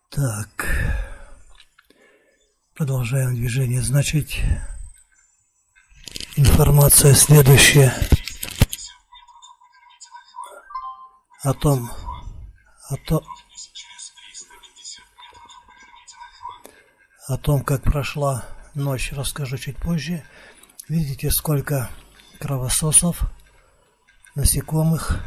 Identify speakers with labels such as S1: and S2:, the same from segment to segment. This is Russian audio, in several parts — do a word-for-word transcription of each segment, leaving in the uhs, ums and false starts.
S1: Так, продолжаем движение. Значит, информация следующая о том, о том, о том, как прошла ночь, расскажу чуть позже. Видите, сколько кровососов, насекомых.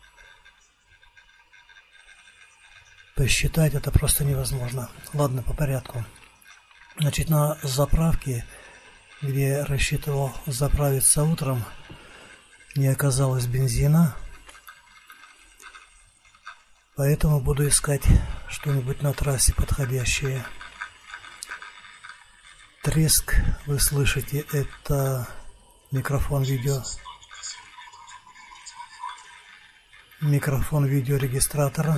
S1: Посчитать это просто невозможно. Ладно, по порядку. Значит, на заправке, где рассчитывал заправиться утром, не оказалось бензина. Поэтому буду искать что-нибудь на трассе подходящее. Треск, вы слышите, это микрофон видео. Микрофон видеорегистратора.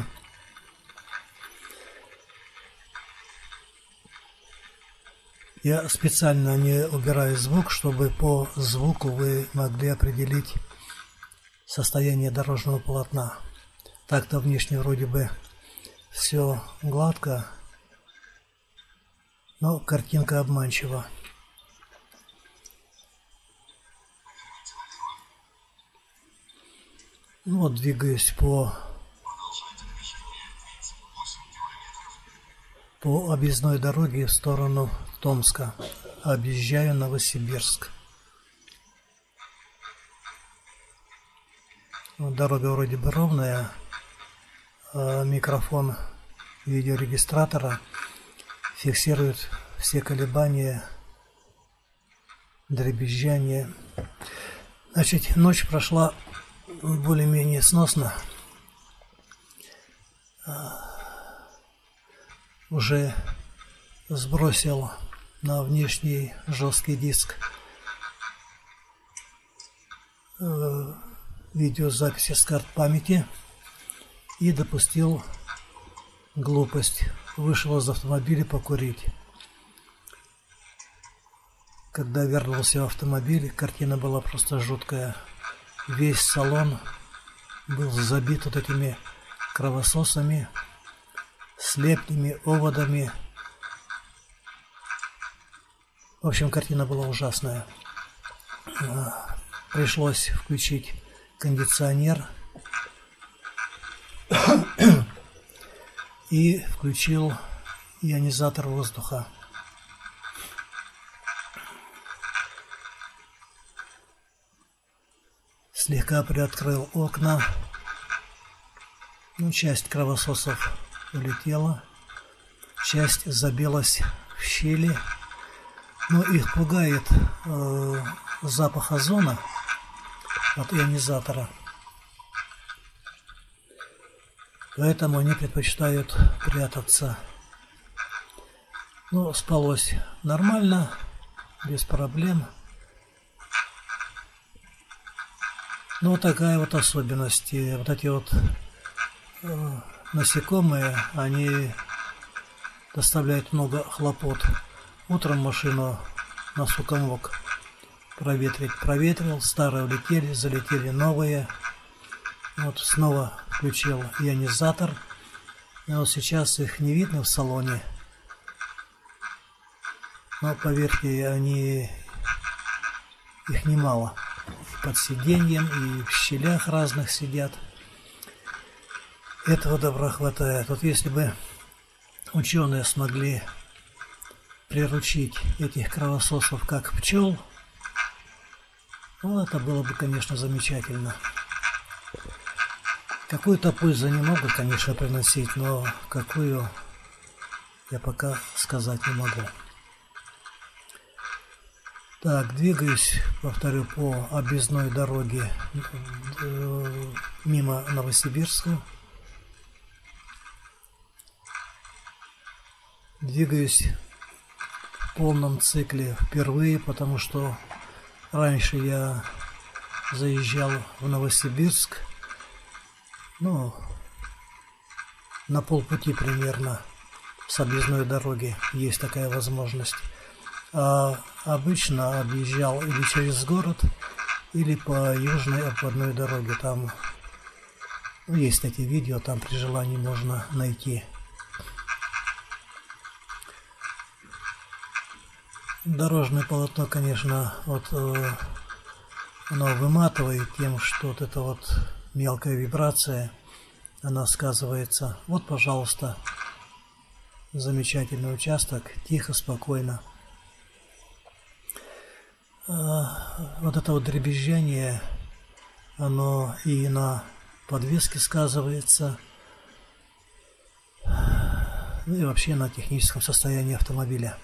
S1: Я специально не убираю звук, чтобы по звуку вы могли определить состояние дорожного полотна. Так-то внешне вроде бы все гладко, но картинка обманчива. Ну вот, двигаюсь по по объездной дороге в сторону Томска. Объезжаю Новосибирск. Дорога вроде бы ровная, а микрофон видеорегистратора фиксирует все колебания, дребезжание. Значит, ночь прошла более-менее сносно. Уже сбросил на внешний жесткий диск э, видеозаписи с карт памяти и допустил глупость. Вышел из автомобиля покурить. Когда вернулся в автомобиль, картина была просто жуткая. Весь салон был забит вот этими кровососами, слепнями, оводами. В общем, картина была ужасная. Пришлось включить кондиционер и включил ионизатор воздуха. Слегка приоткрыл окна. Ну, часть кровососов улетела, часть забилась в щели. Но их пугает э, запах озона от ионизатора. Поэтому они предпочитают прятаться. Ну, спалось нормально, без проблем. Ну, вот такая вот особенность. И вот эти вот э, насекомые, они доставляют много хлопот. Утром машину насколько мог проветрить, проветрил, старые улетели, залетели новые. Вот снова включил ионизатор. И вот сейчас их не видно в салоне. Но поверьте, они их немало. Под сиденьем и в щелях разных сидят. Этого добра хватает. Вот если бы ученые смогли приручить этих кровососов как пчел, ну, это было бы, конечно, замечательно. Какую-то пользу они могут, конечно, приносить, но какую, я пока сказать не могу. Так, двигаюсь, повторю, по объездной дороге мимо Новосибирска. Двигаюсь в полном цикле впервые, потому что раньше я заезжал в Новосибирск, ну, на полпути примерно с объездной дороги есть такая возможность. А обычно объезжал или через город, или по южной обходной дороге. Там есть эти видео, там при желании можно найти. Дорожное полотно, конечно, вот э, оно выматывает тем, что вот эта вот мелкая вибрация, она сказывается. Вот, пожалуйста, замечательный участок, тихо, спокойно. А вот это вот дребезжание, оно и на подвеске сказывается, ну и вообще на техническом состоянии автомобиля.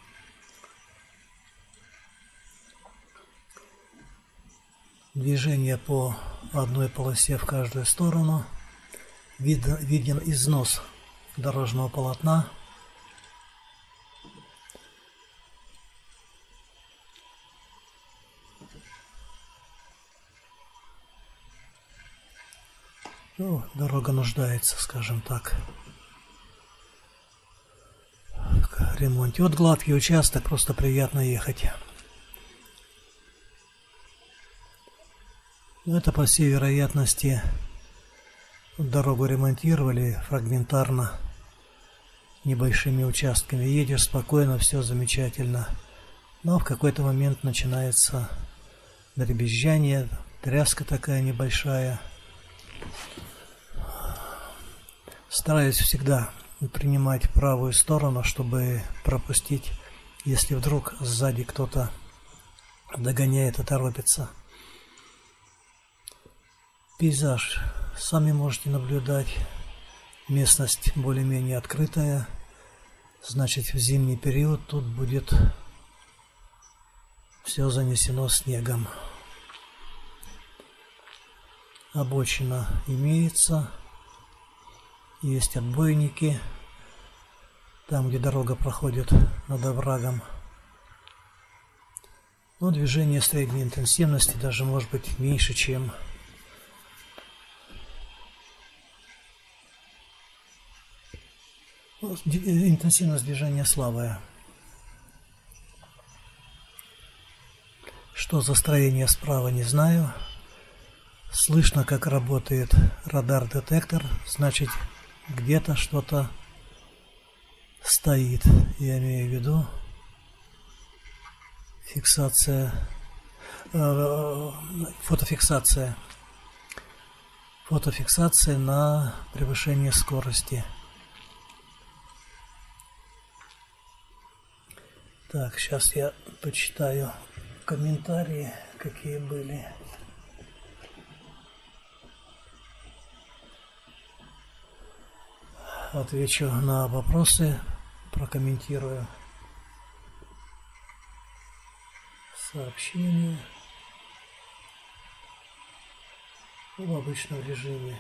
S1: Движение по одной полосе в каждую сторону. Видно, виден износ дорожного полотна. Ну, дорога нуждается, скажем так, в ремонте. Вот гладкий участок, просто приятно ехать. Но это, по всей вероятности, дорогу ремонтировали фрагментарно, небольшими участками. Едешь спокойно, все замечательно. Но в какой-то момент начинается дребезжание, тряска такая небольшая. Стараюсь всегда принимать правую сторону, чтобы пропустить, если вдруг сзади кто-то догоняет и торопится. Пейзаж сами можете наблюдать. Местность более-менее открытая. Значит, в зимний период тут будет все занесено снегом. Обочина имеется. Есть отбойники. Там, где дорога проходит над оврагом. Но движение средней интенсивности даже может быть меньше, чем интенсивность движения слабая. Что за строение справа, не знаю. Слышно, как работает радар-детектор. Значит, где-то что-то стоит. Я имею в виду фиксация, э, фотофиксация. Фотофиксация на превышение скорости. Так, сейчас я почитаю комментарии, какие были. Отвечу на вопросы, прокомментирую сообщения в обычном режиме.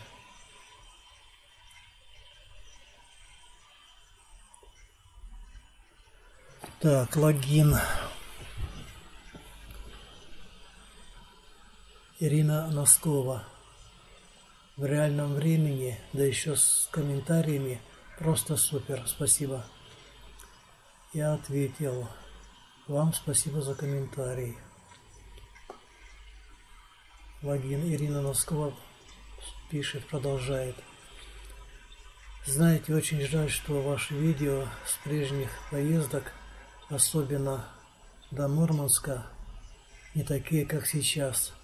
S1: Так, логин. Ирина Носкова. В реальном времени, да еще с комментариями, просто супер, спасибо. Я ответил. Вам спасибо за комментарий. Логин. Ирина Носкова пишет, продолжает. Знаете, очень жаль, что ваши видео с прежних поездок, особенно до Мурманска, не такие, как сейчас.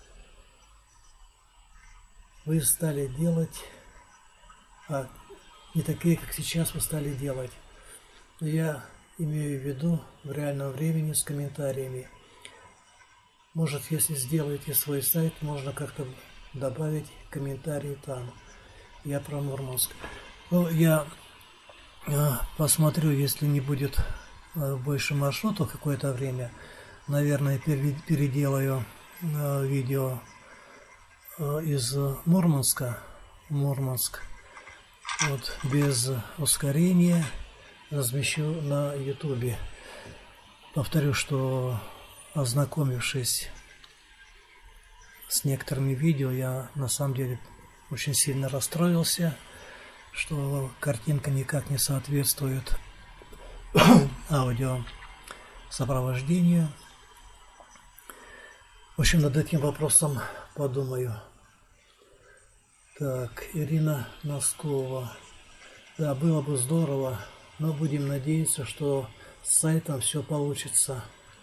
S1: Вы стали делать, а не такие, как сейчас вы стали делать. Я имею в виду в реальном времени с комментариями. Может, если сделаете свой сайт, можно как-то добавить комментарии там. Я про Мурманск. Ну, я посмотрю, если не будет больше маршрутов какое-то время, наверное, переделаю видео из Мурманска, Мурманск, вот, без ускорения, размещу на ютубе. Повторю, что, ознакомившись с некоторыми видео, я на самом деле очень сильно расстроился, что картинка никак не соответствует аудио сопровождению. В общем, над этим вопросом подумаю. Так, Ирина Носкова. Да, было бы здорово, но будем надеяться, что с сайтом все получится.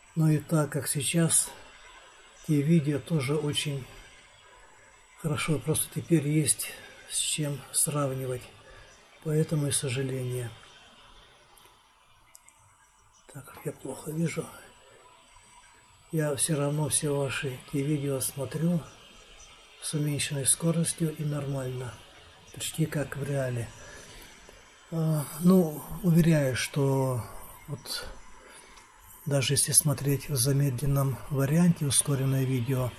S1: Но и так как сейчас, те видео тоже очень хорошо, просто теперь есть с чем сравнивать. Поэтому и сожаление. Так как я плохо вижу, я все равно все ваши те видео смотрю с уменьшенной скоростью и нормально, почти как в реале. А, ну, уверяю, что вот даже если смотреть в замедленном варианте ускоренное видео,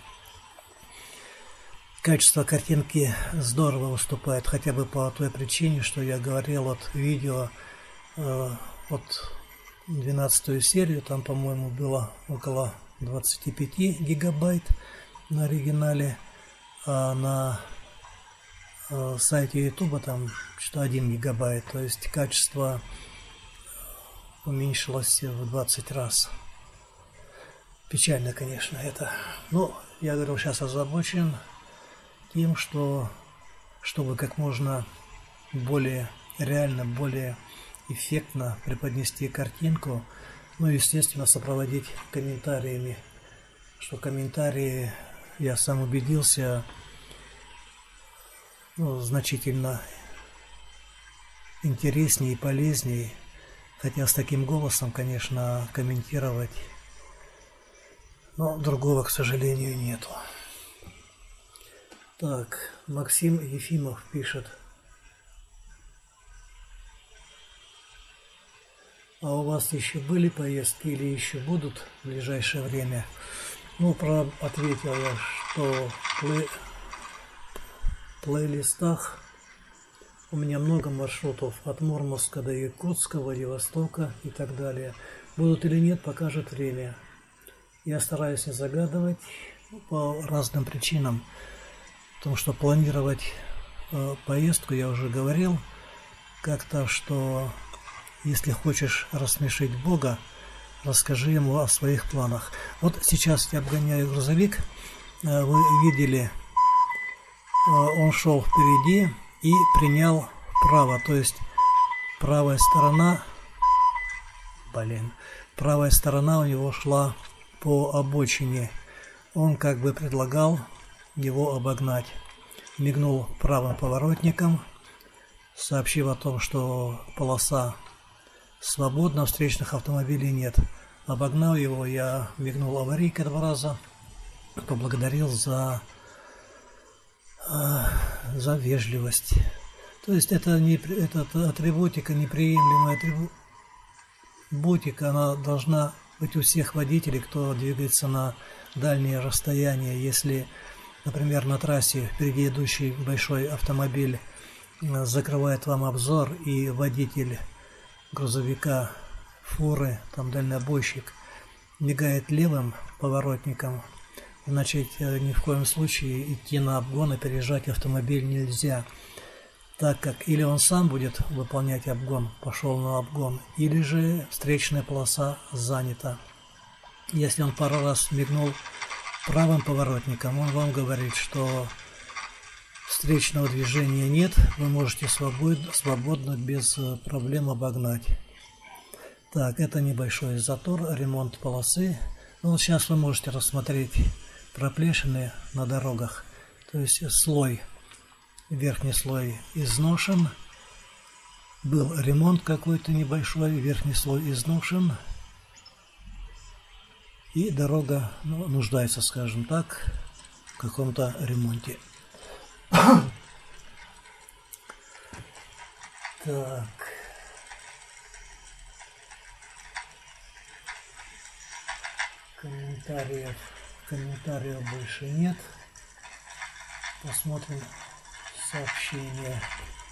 S1: качество картинки здорово уступает, хотя бы по той причине, что я говорил от видео, э, от двенадцатую серию, там, по-моему, было около двадцати пяти гигабайт на оригинале, а на э, сайте ютуба там что один гигабайт, то есть качество уменьшилось в двадцать раз. Печально, конечно, это. Но я говорю, сейчас озабочен тем, что чтобы как можно более реально, более эффектно преподнести картинку, ну, естественно, сопроводить комментариями, что комментарии, я сам убедился, ну, значительно интереснее и полезнее, хотя с таким голосом, конечно, комментировать, но другого, к сожалению, нету. Так, Максим Ефимов пишет: а у вас еще были поездки или еще будут в ближайшее время? Ну, про ответил я, что в плей... плейлистах у меня много маршрутов от Мурманска до Якутска, Владивостока и так далее. Будут или нет, покажет время. Я стараюсь не загадывать по разным причинам. Потому что планировать э, поездку, я уже говорил как-то, что если хочешь рассмешить Бога, расскажи ему о своих планах. Вот сейчас я обгоняю грузовик, э, вы видели, э, он шел впереди и принял вправо, то есть правая сторона, блин, правая сторона у него шла по обочине. Он как бы предлагал его обогнать. Мигнул правым поворотником, сообщив о том, что полоса свободна, встречных автомобилей нет. Обогнал его, я мигнул аварийкой два раза, поблагодарил за, э, за вежливость. То есть это не это атрибутика, неприемлемая атрибутика, она должна быть у всех водителей, кто двигается на дальние расстояния. Если, например, на трассе впереди идущий большой автомобиль закрывает вам обзор, и водитель грузовика, фуры, там дальнобойщик, мигает левым поворотником, значит, ни в коем случае идти на обгон и опережать автомобиль нельзя, так как или он сам будет выполнять обгон, пошел на обгон, или же встречная полоса занята. Если он пару раз мигнул правым поворотником, он вам говорит, что встречного движения нет, вы можете свободно, свободно без проблем обогнать. Так, это небольшой затор, ремонт полосы. Ну, вот сейчас вы можете рассмотреть проплешины на дорогах. То есть слой, верхний слой изношен, был ремонт какой-то небольшой, верхний слой изношен, и дорога, ну, нуждается, скажем так, в каком-то ремонте. Так. Комментариев, комментариев больше нет. Посмотрим сообщения.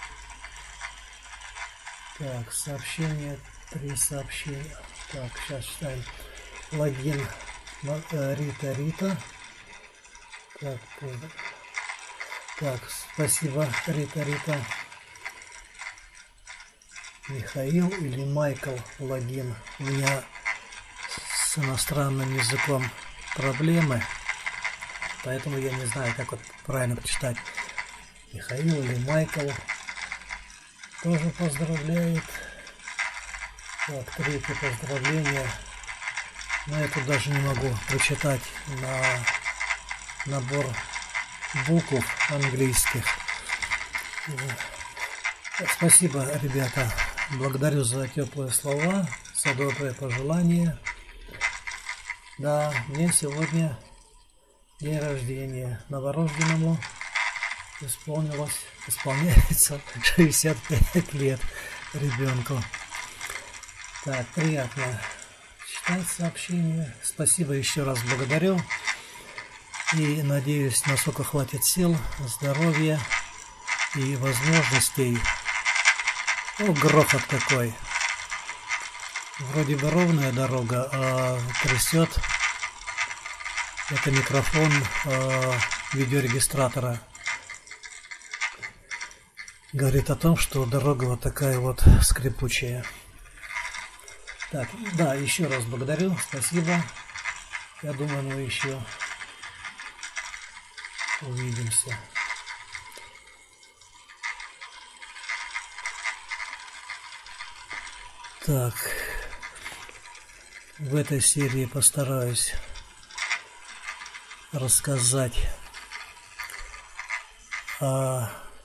S1: Так, сообщение, три сообщения. Так, сейчас читаем. Логин Рита Рита. Так, так, спасибо, Рита Рита. Михаил или Майкл логин. У меня с иностранным языком проблемы, поэтому я не знаю, как вот правильно прочитать. Михаил или Майкл тоже поздравляет. Так, третье поздравление. Но я тут даже не могу прочитать на набор букв английских. Спасибо, ребята. Благодарю за теплые слова, за добрые пожелания. Да, мне сегодня день рождения. Новорожденному исполнилось, исполняется шестьдесят пять лет ребенку. Так, приятно читать сообщения. Спасибо еще раз, благодарю. И надеюсь, насколько хватит сил, здоровья и возможностей. О, грохот какой. Вроде бы ровная дорога, а трясет. Это микрофон э, видеорегистратора. Говорит о том, что дорога вот такая вот скрипучая. Так, да, еще раз благодарю, спасибо. Я думаю, мы еще увидимся. Так, в этой серии постараюсь рассказать о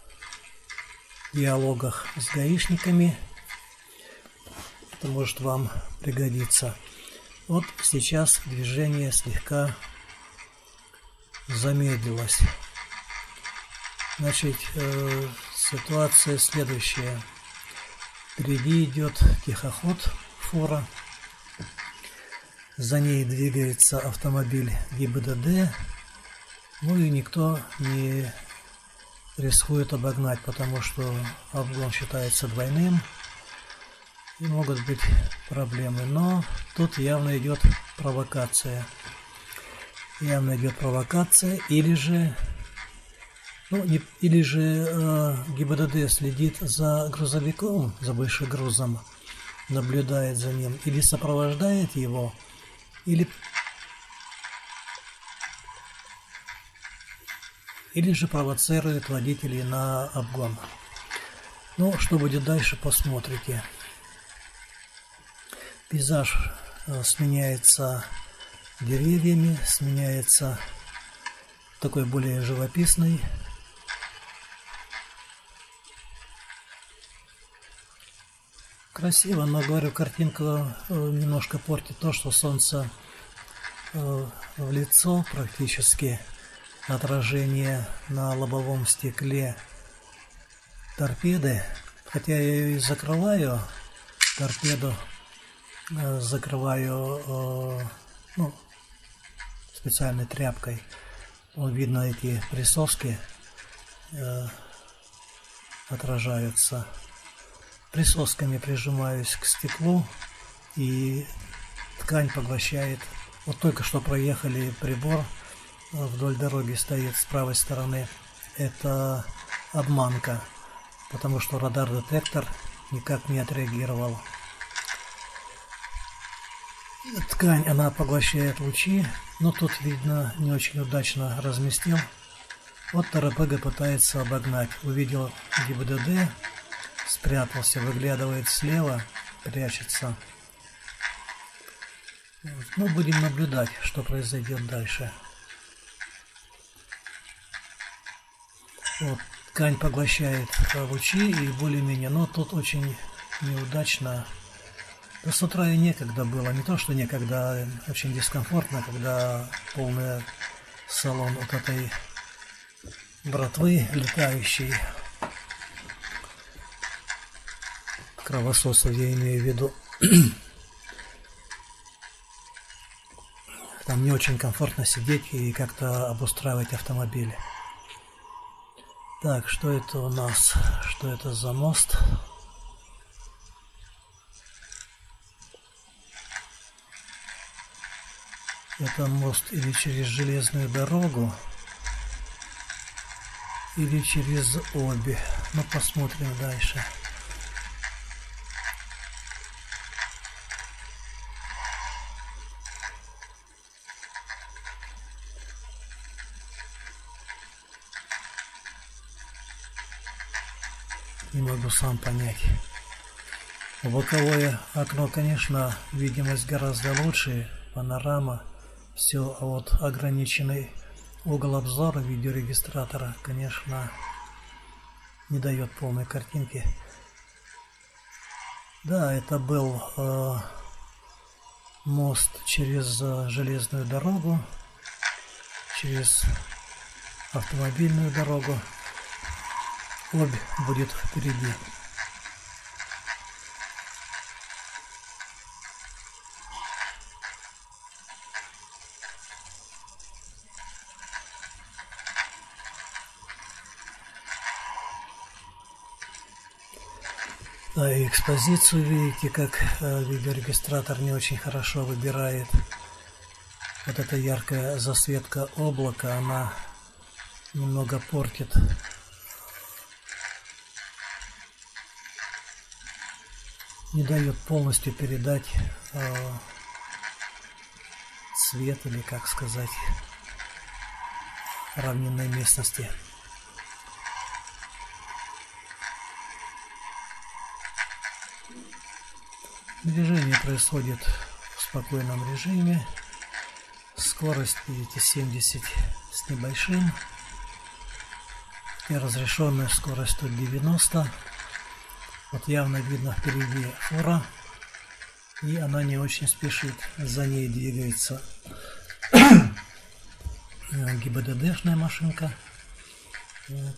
S1: диалогах с гаишниками. Это может вам пригодиться. Вот сейчас движение слегка замедлилось. Значит, э, ситуация следующая. Впереди идет тихоход, фура. За ней двигается автомобиль ГИБДД. Ну и никто не рискует обогнать, потому что обгон считается двойным. И могут быть проблемы. Но тут явно идет провокация. Явно идет провокация. Или же, ну, не, или же э, ГИБДД следит за грузовиком, за большегрузом, наблюдает за ним, или сопровождает его, или, или же провоцирует водителей на обгон. Ну, что будет дальше, посмотрите. Пейзаж э, сменяется деревьями, сменяется такой более живописный. Красиво, но, говорю, картинку э, немножко портит то, что солнце э, в лицо практически, отражение на лобовом стекле торпеды. Хотя я ее и закрываю, торпеду э, закрываю э, ну, специальной тряпкой. Вот видно, эти присоски э, отражаются. Присосками прижимаюсь к стеклу, и ткань поглощает. Вот только что проехали прибор, вдоль дороги стоит с правой стороны. Это обманка, потому что радар-детектор никак не отреагировал. Ткань, она поглощает лучи, но тут, видно, не очень удачно разместил. Вот ТРПГ пытается обогнать. Увидел ГИБДД, спрятался, выглядывает слева, прячется. Ну, будем наблюдать, что произойдет дальше. Вот, ткань поглощает лучи и более-менее, но тут очень неудачно. Да с утра и некогда было, не то что некогда, очень дискомфортно, когда полный салон вот этой братвы летающей. Кровососов я имею в виду. Там не очень комфортно сидеть и как-то обустраивать автомобиль. Так, что это у нас? Что это за мост? Это мост или через железную дорогу, или через обе. Ну, посмотрим дальше. Не могу сам понять. Боковое окно, конечно, видимость гораздо лучше, панорама, все, а вот ограниченный угол обзора видеорегистратора, конечно, не дает полной картинки. Да, это был э, мост через э, железную дорогу, через автомобильную дорогу. Обь будет впереди. Да, и экспозицию видите, как э, видеорегистратор не очень хорошо выбирает. Вот эта яркая засветка облака, она немного портит не дает полностью передать э, цвет, или как сказать, равнинной местности. Движение происходит в спокойном режиме. Скорость, видите, семьдесят с небольшим. И разрешенная скорость сто девяносто. Вот явно видно впереди фура. И она не очень спешит. За ней двигается ГИБДДшная машинка. Вот.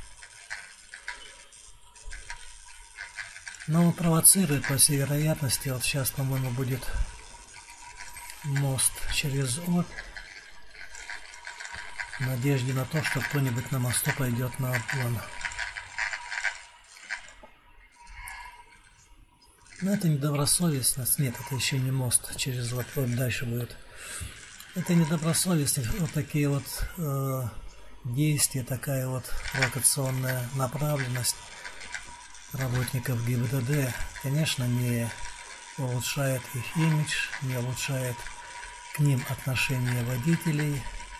S1: Но провоцирует, по всей вероятности, вот сейчас, по-моему, будет мост через Обь, в надежде на то, что кто-нибудь на мосту пойдет на обгон. Но это недобросовестность. Нет, это еще не мост через Обь, вот дальше будет. Это недобросовестность, вот такие вот э, действия, такая вот провокационная направленность работников ГИБДД, конечно, не улучшает их имидж, не улучшает к ним отношение водителей.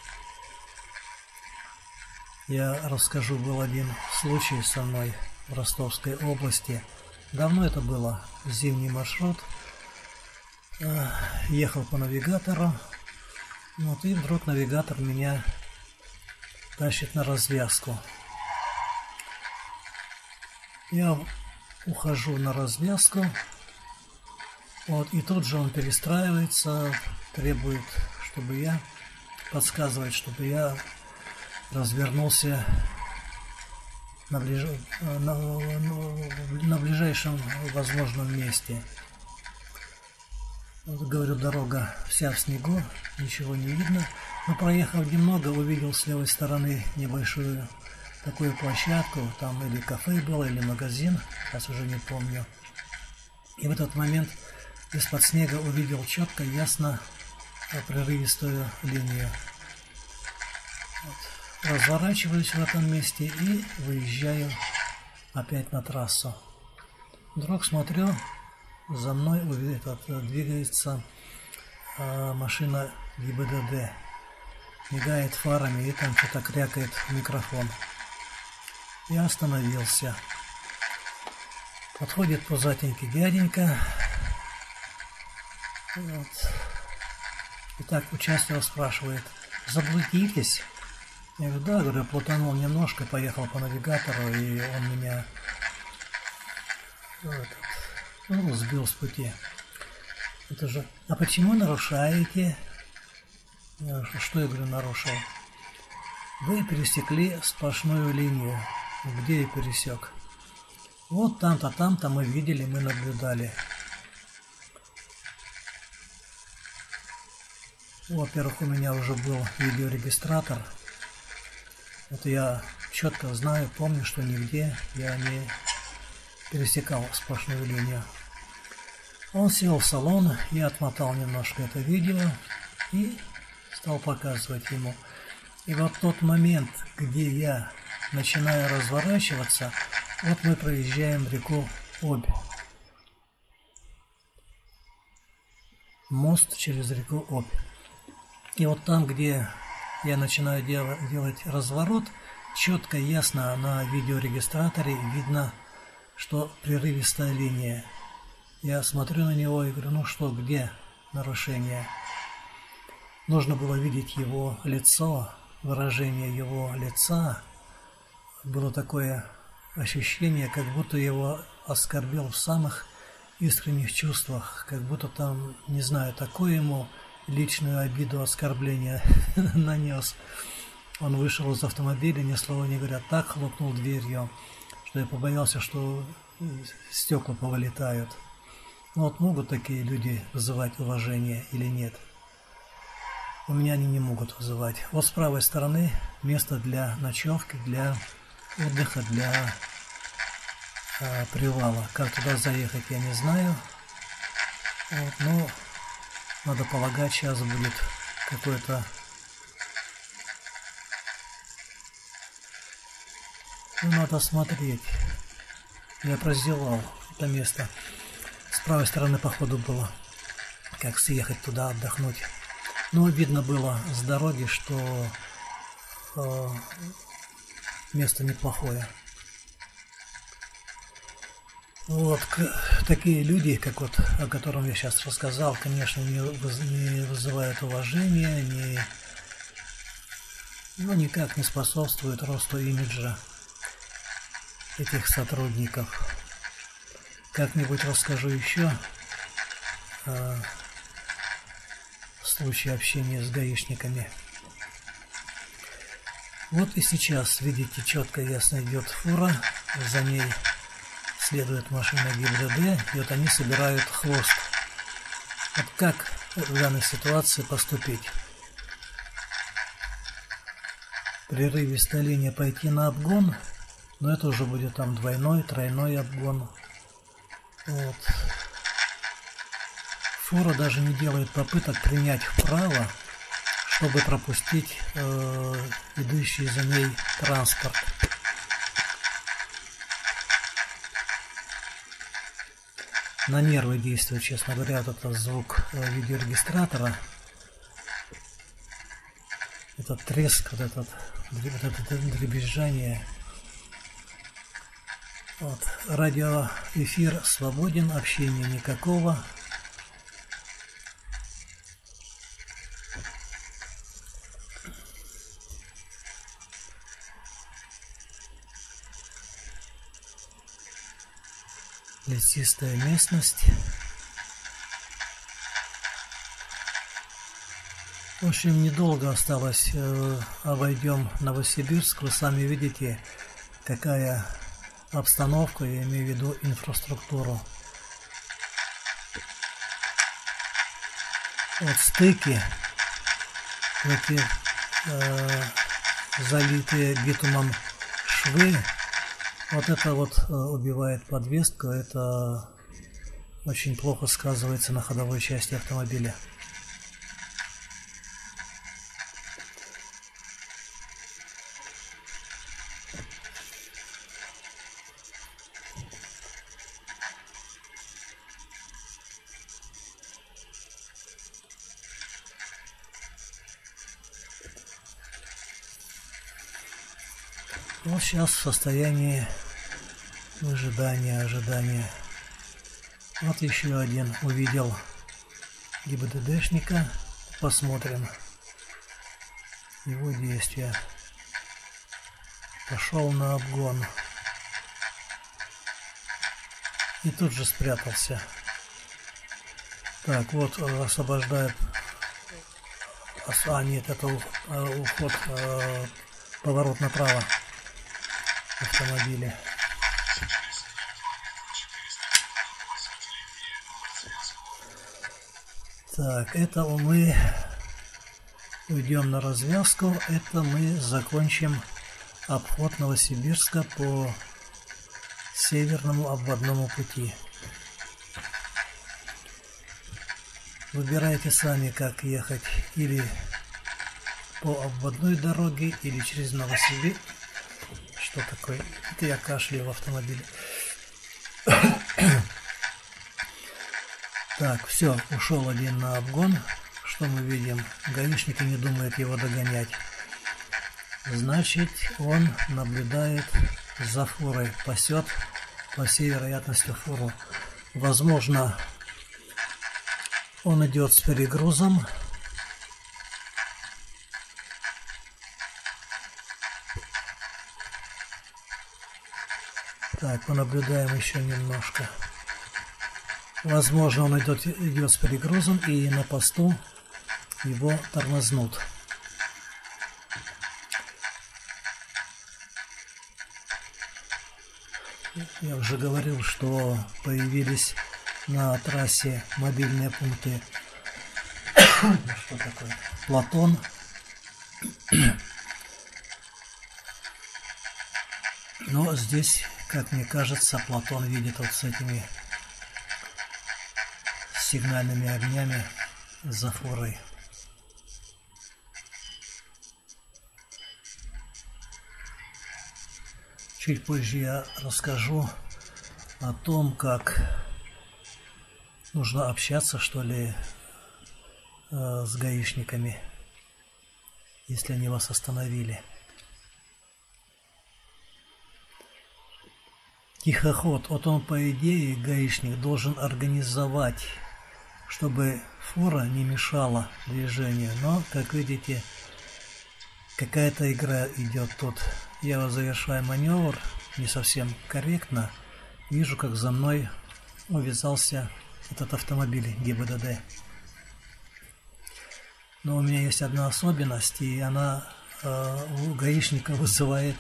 S1: Я расскажу, был один случай со мной в Ростовской области. Давно это было, зимний маршрут. Ехал по навигатору, вот, и вдруг навигатор меня тащит на развязку. Я ухожу на развязку, вот, и тут же он перестраивается, требует, чтобы я, подсказывает, чтобы я развернулся на, ближ... на, на ближайшем возможном месте. Вот, говорю, дорога вся в снегу, ничего не видно, но проехав немного, увидел с левой стороны небольшую такую площадку, там или кафе было, или магазин, сейчас уже не помню. И в этот момент из-под снега увидел четко, ясно, прерывистую линию. Вот. Разворачиваюсь в этом месте и выезжаю опять на трассу. Вдруг смотрю, за мной этот, двигается э, машина ГИБДД, мигает фарами и там что-то крякает в микрофон. Я остановился. Подходит пузатенький дяденька. Вот. И так участливо спрашивает: заблудились? Я говорю, да, говорю, плутанул немножко, поехал по навигатору, и он меня вот, ну, сбил с пути. Это же, а почему нарушаете? Я говорю, что я говорю, нарушил? Вы пересекли сплошную линию. Где я пересек? Вот там-то, там-то мы видели, мы наблюдали. Во-первых, у меня уже был видеорегистратор. Это я четко знаю, помню, что нигде я не пересекал сплошную линию. Он сел в салон, я отмотал немножко это видео и стал показывать ему. И вот тот момент, где я начинаю разворачиваться, вот мы проезжаем реку Обь. Мост через реку Обь. И вот там, где я начинаю дел делать разворот, четко, ясно на видеорегистраторе видно, что прерывистая линия. Я смотрю на него и говорю, ну что, где нарушение? Нужно было видеть его лицо, выражение его лица. Было такое ощущение, как будто его оскорбил в самых искренних чувствах, как будто там, не знаю, такое ему личную обиду, оскорбление нанес. Он вышел из автомобиля, ни слова не говоря, так хлопнул дверью, что я побоялся, что стекла повылетают. Ну вот могут такие люди вызывать уважение или нет? У меня они не могут вызывать. Вот с правой стороны место для ночевки, для отдыха, для э, привала. Как туда заехать, я не знаю. Вот, но надо полагать, сейчас будет какой-то... Ну, надо смотреть. Я прозевал это место. С правой стороны, походу, было. Как съехать туда, отдохнуть. Но видно было с дороги, что э, место неплохое. Вот такие люди, как вот, о котором я сейчас рассказал, конечно, не, не вызывают уважения, не, ну, никак не способствуют росту имиджа этих сотрудников. Как-нибудь расскажу еще э, в случае общения с гаишниками. Вот и сейчас, видите, четко и ясно идет фура, за ней следует машина ГИБДД, и вот они собирают хвост. Вот как в данной ситуации поступить? Прерывистая линия пойти на обгон, но это уже будет там двойной, тройной обгон. Вот. Фура даже не делает попыток принять вправо, чтобы пропустить э, идущий за ней транспорт. На нервы действует, честно говоря, вот этот звук э, видеорегистратора. Этот треск, вот этот, вот это дребезжание. Вот. Радиоэфир свободен, общения никакого. Лесистая местность. В общем, недолго осталось. Э, обойдем Новосибирск. Вы сами видите, какая обстановка, я имею в виду инфраструктуру. Вот стыки, эти э, залитые битумом швы, вот это вот э, убивает подвеску, это очень плохо сказывается на ходовой части автомобиля. Вот сейчас в состоянии ожидания, ожидания. Вот еще один увидел ГИБДДшника. Посмотрим его действия. Пошел на обгон. И тут же спрятался. Так, вот освобождает. А, нет, это уход, поворот направо. Автомобиле. Так, это мы уйдем на развязку. Это мы закончим обход Новосибирска по северному обводному пути. Выбирайте сами, как ехать, или по обводной дороге, или через Новосибирск. Что такое? Это я кашляю в автомобиле. Так, все, ушел один на обгон. Что мы видим? Гаишник не думает его догонять. Значит, он наблюдает за фурой, пасет, по всей вероятности, фуру. Возможно, он идет с перегрузом. Так, понаблюдаем еще немножко. Возможно, он идет, идет с перегрузом, и на посту его тормознут. Я уже говорил, что появились на трассе мобильные пункты. Что такое? Платон. Но здесь, как мне кажется, Платон видит вот с этими сигнальными огнями за фурой. Чуть позже я расскажу о том, как нужно общаться, что ли, с гаишниками, если они вас остановили. Тихоход. Вот он, по идее, гаишник должен организовать, чтобы фура не мешала движению. Но, как видите, какая-то игра идет тут. Я вот завершаю маневр не совсем корректно. Вижу, как за мной увязался этот автомобиль ГИБДД. Но у меня есть одна особенность, и она э, у гаишника вызывает,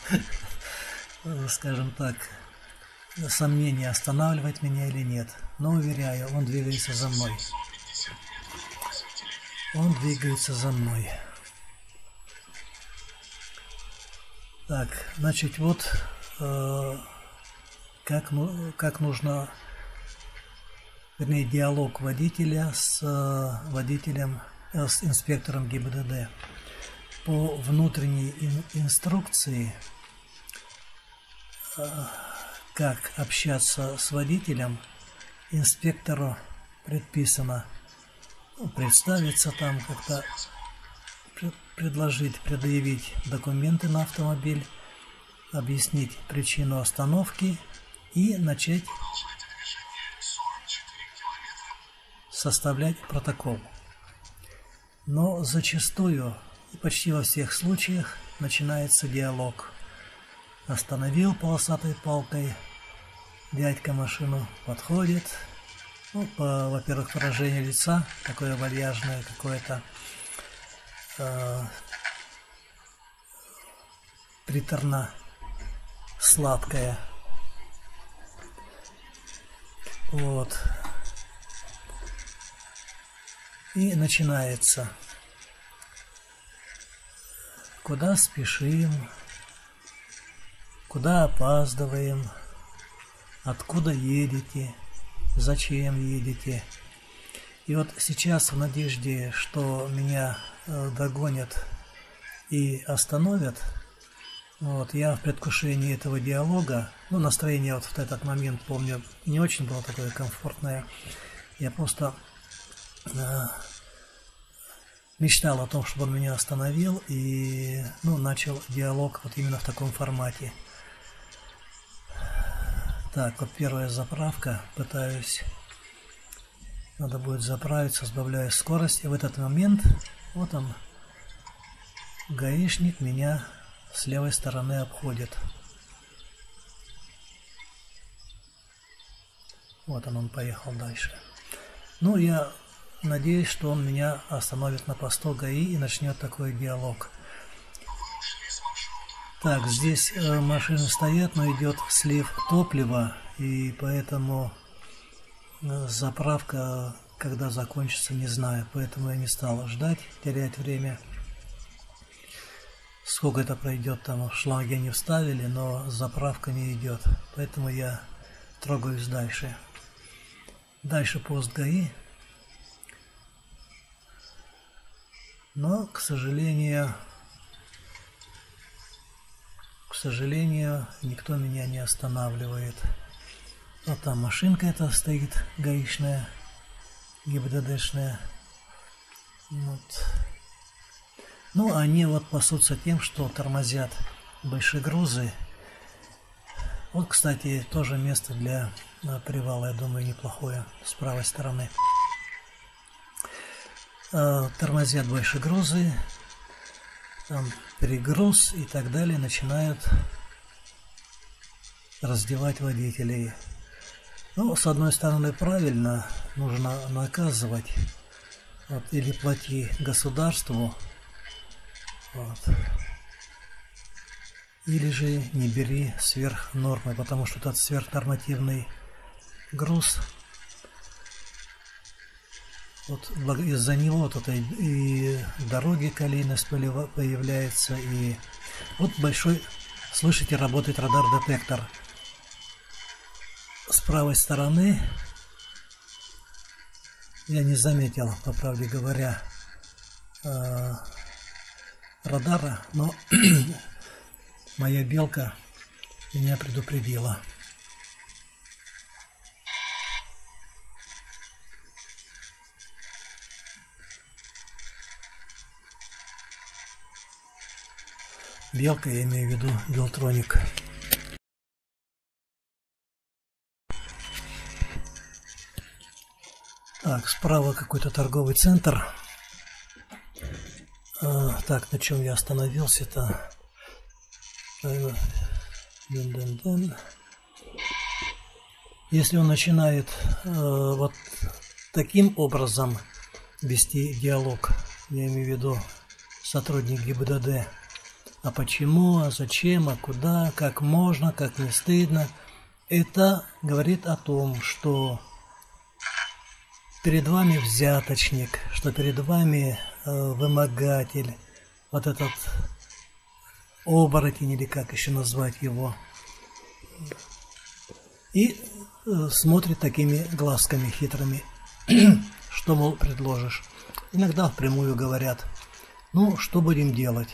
S1: скажем так, сомнение, останавливать меня или нет. Но, уверяю, он двигается за мной. Он двигается за мной. Так, значит, вот э, как, ну, как нужно, вернее, диалог водителя с э, водителем, э, с инспектором ГИБДД. По внутренней ин инструкции, э, как общаться с водителем, инспектору предписано, ну, представиться там как-то, предложить, предъявить документы на автомобиль, объяснить причину остановки и начать составлять протокол. Но зачастую, и почти во всех случаях, начинается диалог. Остановил полосатой палкой, дядька машину подходит, ну, по, во-первых, выражение лица, такое вальяжное какое-то, э, приторно-сладкое. Вот. И начинается. Куда спешим? Куда опаздываем? Откуда едете? Зачем едете? И вот сейчас в надежде, что меня э, догонят и остановят, вот, я в предвкушении этого диалога, ну, настроение вот в этот момент, помню, не очень было такое комфортное. Я просто э, мечтал о том, чтобы он меня остановил, и, ну, начал диалог вот именно в таком формате. Так, вот первая заправка, пытаюсь, надо будет заправиться, сбавляю скорость, и в этот момент, вот он, гаишник меня с левой стороны обходит. Вот он, он поехал дальше. Ну, я надеюсь, что он меня остановит на посту ГАИ и начнет такой диалог. Так, здесь э, машины стоят, но идет слив топлива, и поэтому э, заправка, когда закончится, не знаю. Поэтому я не стал ждать, терять время. Сколько это пройдет, там шланги не вставили, но заправка не идет. Поэтому я трогаюсь дальше. Дальше пост ГАИ. Но, к сожалению... К сожалению, никто меня не останавливает. Вот там машинка эта стоит, гаишная, ГИБДДшная. Вот. Ну, они вот пасутся тем, что тормозят большие грузы. Вот, кстати, тоже место для привала, я думаю, неплохое, с правой стороны. Тормозят большие грузы. Там перегруз и так далее, начинают раздевать водителей. Ну, с одной стороны, правильно, нужно наказывать, вот, или плати государству, вот, или же не бери сверх нормы, потому что этот сверхнормативный груз, вот из-за него вот это и дороги колейность появляется, и вот большой, слышите, работает радар-детектор. С правой стороны я не заметил, по правде говоря, э, радара, но моя белка меня предупредила. Белка, я имею в виду Белтроник. Так, справа какой-то торговый центр. А, так, на чем я остановился-то? Если он начинает э, вот таким образом вести диалог, я имею в виду сотрудник ГИБДД, а почему, а зачем, а куда, как можно, как не стыдно, это говорит о том, что перед вами взяточник, что перед вами э, вымогатель, вот этот оборотень, или как еще назвать его, и э, смотрит такими глазками хитрыми, что, мол, предложишь. Иногда впрямую говорят: ну, что будем делать?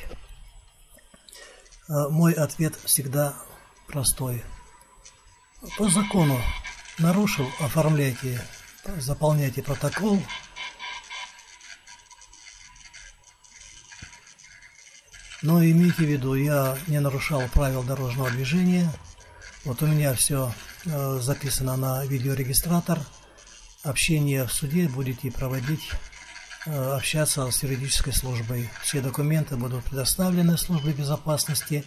S1: Э, мой ответ всегда простой. По закону нарушил, оформляйте, заполняйте протокол. Но имейте в виду, я не нарушал правил дорожного движения. Вот у меня все э, записано на видеорегистратор. Общение в суде будете проводить, э, общаться с юридической службой. Все документы будут предоставлены службе безопасности,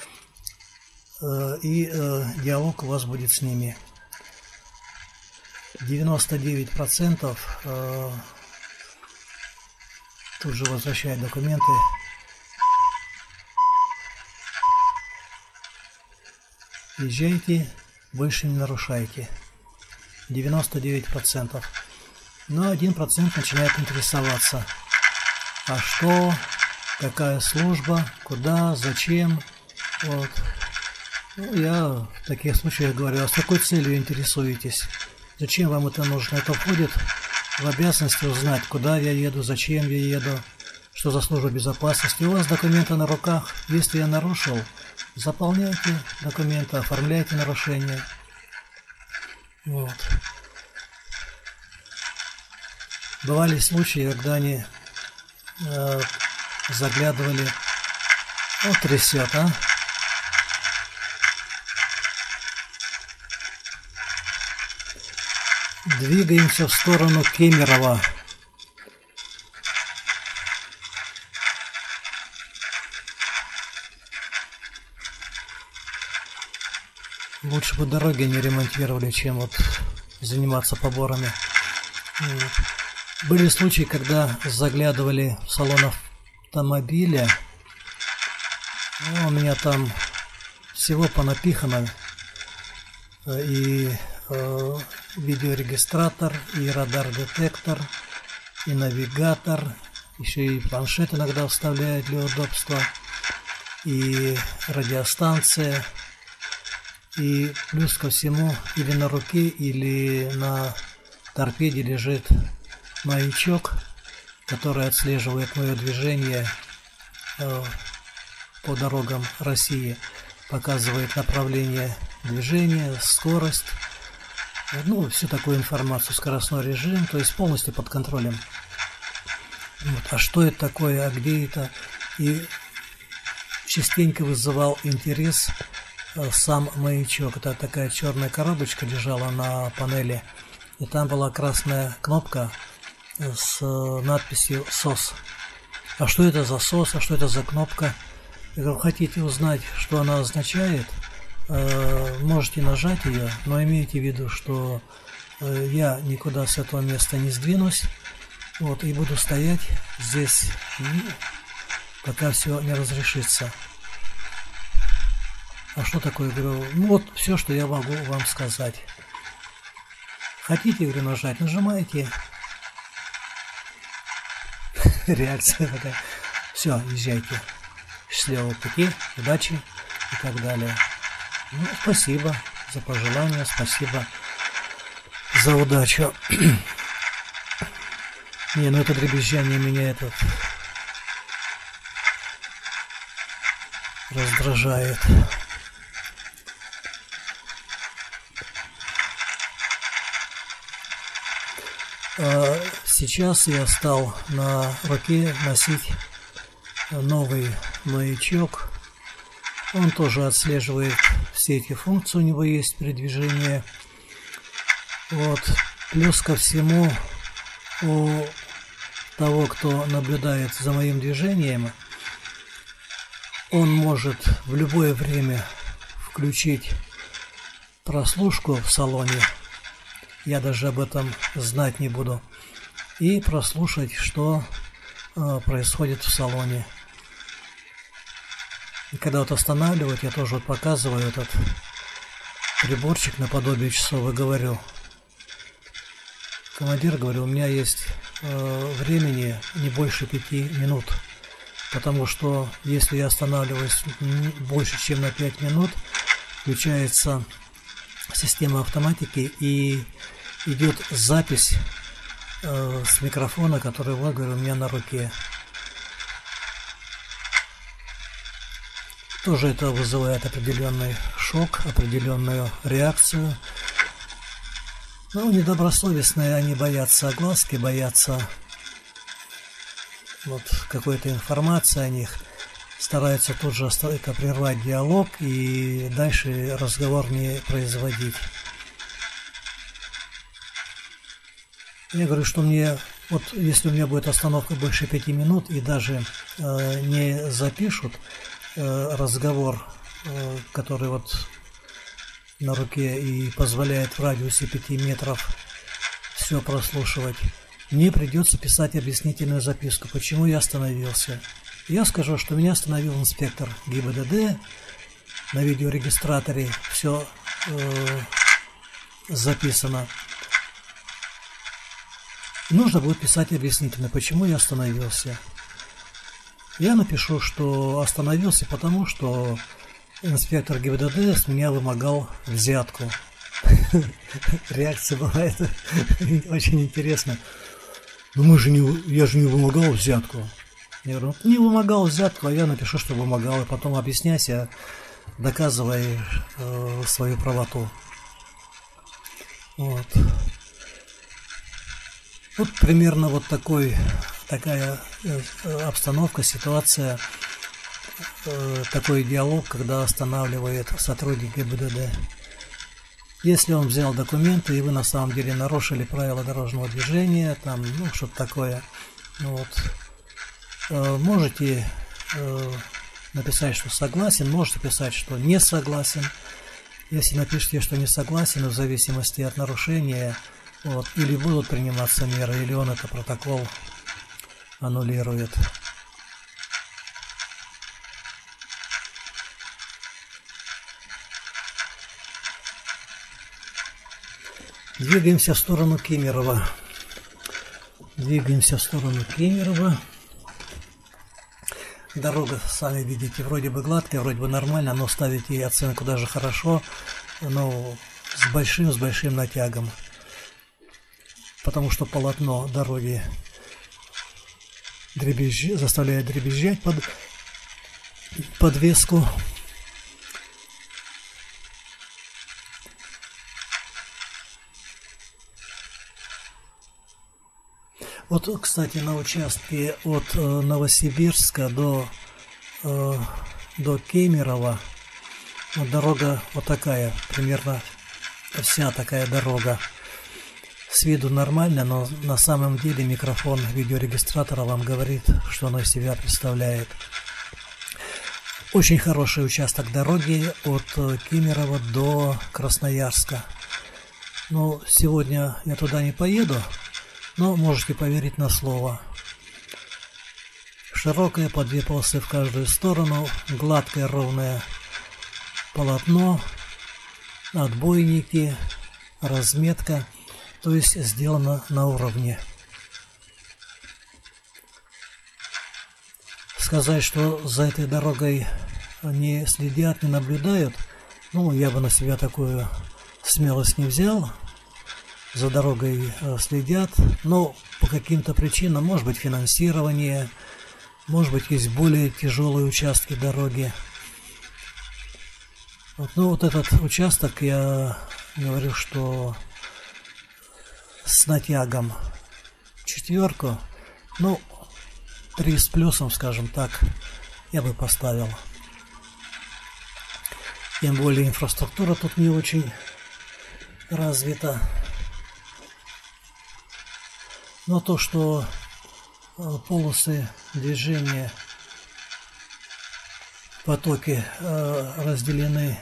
S1: э, и э, диалог у вас будет с ними. девяносто девять процентов э, тут же возвращают документы. Езжайте, больше не нарушайте. девяносто девять процентов. Но один процент начинает интересоваться. А что? Какая служба? Куда? Зачем? Вот. Ну, я в таких случаях говорю: а с какой целью интересуетесь? Зачем вам это нужно? Это входит в обязанности узнать, куда я еду, зачем я еду, что за служба безопасности. У вас документы на руках. Если я нарушил, заполняйте документы, оформляйте нарушение. Вот. Бывали случаи, когда они э, заглядывали. Вот трясет, а? Двигаемся в сторону Кемерово. Лучше бы дороги не ремонтировали, чем вот заниматься поборами. Вот. Были случаи, когда заглядывали в салон автомобиля. Ну, у меня там всего понапихано. И э, видеорегистратор, и радар-детектор, и навигатор. Еще и планшет иногда вставляют для удобства. И радиостанция. И плюс ко всему, или на руке, или на торпеде лежит маячок, который отслеживает мое движение э, по дорогам России, показывает направление движения, скорость, ну, всю такую информацию, скоростной режим, то есть полностью под контролем. Вот. А что это такое, а где это? И частенько вызывал интерес сам маячок. Это такая черная коробочка лежала на панели, и там была красная кнопка с надписью СОС. А что это за СОС, а что это за кнопка? Если вы хотите узнать, что она означает, э, можете нажать ее, но имейте в виду, что э, я никуда с этого места не сдвинусь, вот, и буду стоять здесь, пока все не разрешится. А что такое, говорю, ну вот все, что я могу вам сказать. Хотите, говорю, нажать, нажимаете. Реакция такая. Все, езжайте. Счастливого пути, удачи и так далее. Ну, спасибо за пожелания, спасибо за удачу. Не, ну это дребезжание меня это раздражает. Сейчас я стал на руке носить новый маячок. Он тоже отслеживает все эти функции, у него есть при движении. Вот. Плюс ко всему, у того, кто наблюдает за моим движением, он может в любое время включить прослушку в салоне. Я даже об этом знать не буду. И прослушать, что э, происходит в салоне. И когда вот останавливать, я тоже вот показываю этот приборчик наподобие часов и говорю: командир, говорю, у меня есть э, времени не больше пяти минут. Потому что если я останавливаюсь больше, чем на пять минут, включается система автоматики и идет запись э, с микрофона, который, вот, говорю, у меня на руке. Тоже это вызывает определенный шок, определенную реакцию. Ну, недобросовестные, они боятся огласки, боятся вот какой-то информации о них, стараются тут же это прервать диалог и дальше разговор не производить. Я говорю, что мне, вот если у меня будет остановка больше пяти минут и даже э, не запишут э, разговор, э, который вот на руке и позволяет в радиусе пяти метров все прослушивать, мне придется писать объяснительную записку, почему я остановился. Я скажу, что меня остановил инспектор ГИБДД, на видеорегистраторе все э, записано. Нужно будет писать объяснительно, почему я остановился. Я напишу, что остановился, потому что инспектор ГИБДД с меня вымогал взятку. Реакция бывает очень интересна. Но мы же не, я же не вымогал взятку. Я говорю, не вымогал взятку, а я напишу, что вымогал, и потом объясняйся, доказывай э, свою правоту. Вот. Вот примерно вот такой, такая обстановка, ситуация, э, такой диалог, когда останавливает сотрудник ГИБДД. Если он взял документы, и вы на самом деле нарушили правила дорожного движения, там, ну, что-то такое, ну, вот, э, можете э, написать, что согласен, можете писать, что не согласен. Если напишите, что не согласен, в зависимости от нарушения, вот, или будут приниматься меры, или он это протокол аннулирует. Двигаемся в сторону Кемерово. Двигаемся в сторону Кемерово. Дорога, сами видите, вроде бы гладкая, вроде бы нормально, но ставить ей оценку даже хорошо, но с большим, с большим натягом. Потому что полотно дороги дребезж... заставляет дребезжать под подвеску. Вот, кстати, на участке от э, Новосибирска до, э, до Кемерово вот дорога вот такая, примерно вся такая дорога. С виду нормально, но на самом деле микрофон видеорегистратора вам говорит, что она из себя представляет. Очень хороший участок дороги от Кемерово до Красноярска. Но сегодня я туда не поеду, но можете поверить на слово. Широкое, по две полосы в каждую сторону, гладкое ровное полотно, отбойники, разметка, то есть сделано на уровне. Сказать, что за этой дорогой не следят, не наблюдают, ну, я бы на себя такую смелость не взял. За дорогой следят, но по каким-то причинам, может быть, финансирование, может быть, есть более тяжелые участки дороги. Вот, ну, вот этот участок, я говорю, что с натягом четверку, ну, три с плюсом, скажем так, я бы поставил. Тем более инфраструктура тут не очень развита. Но то, что полосы движения, потоки разделены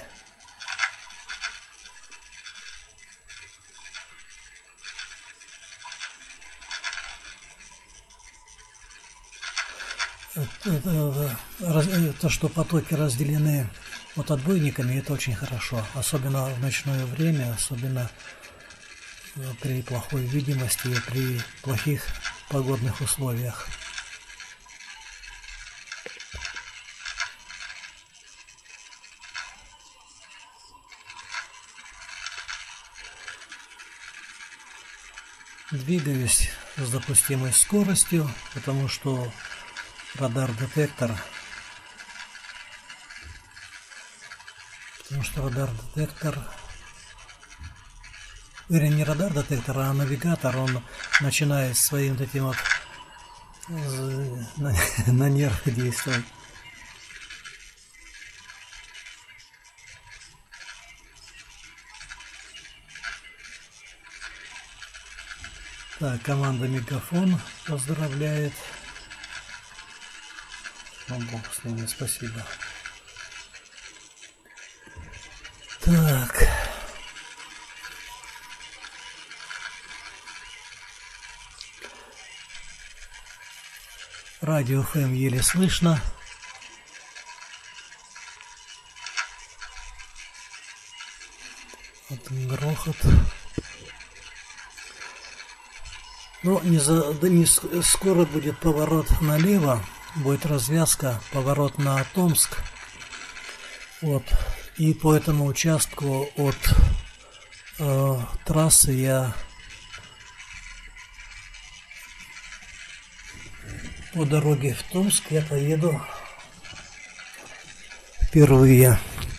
S1: то, что потоки разделены вот отбойниками, это очень хорошо, особенно в ночное время, особенно при плохой видимости и при плохих погодных условиях. Двигаюсь с допустимой скоростью, потому что радар-детектор, потому что радар-детектор, вернее, не радар-детектор, а навигатор, он начинает своим таким вот на, на нерв действовать. Так, команда Мегафон поздравляет. Ну, Бог с ними, спасибо. Так. Радио эф эм еле слышно. Вот грохот. Но не, за, да не скоро будет поворот налево, будет развязка, поворот на Томск. Вот. И по этому участку от э, трассы я по дороге в Томск я поеду впервые.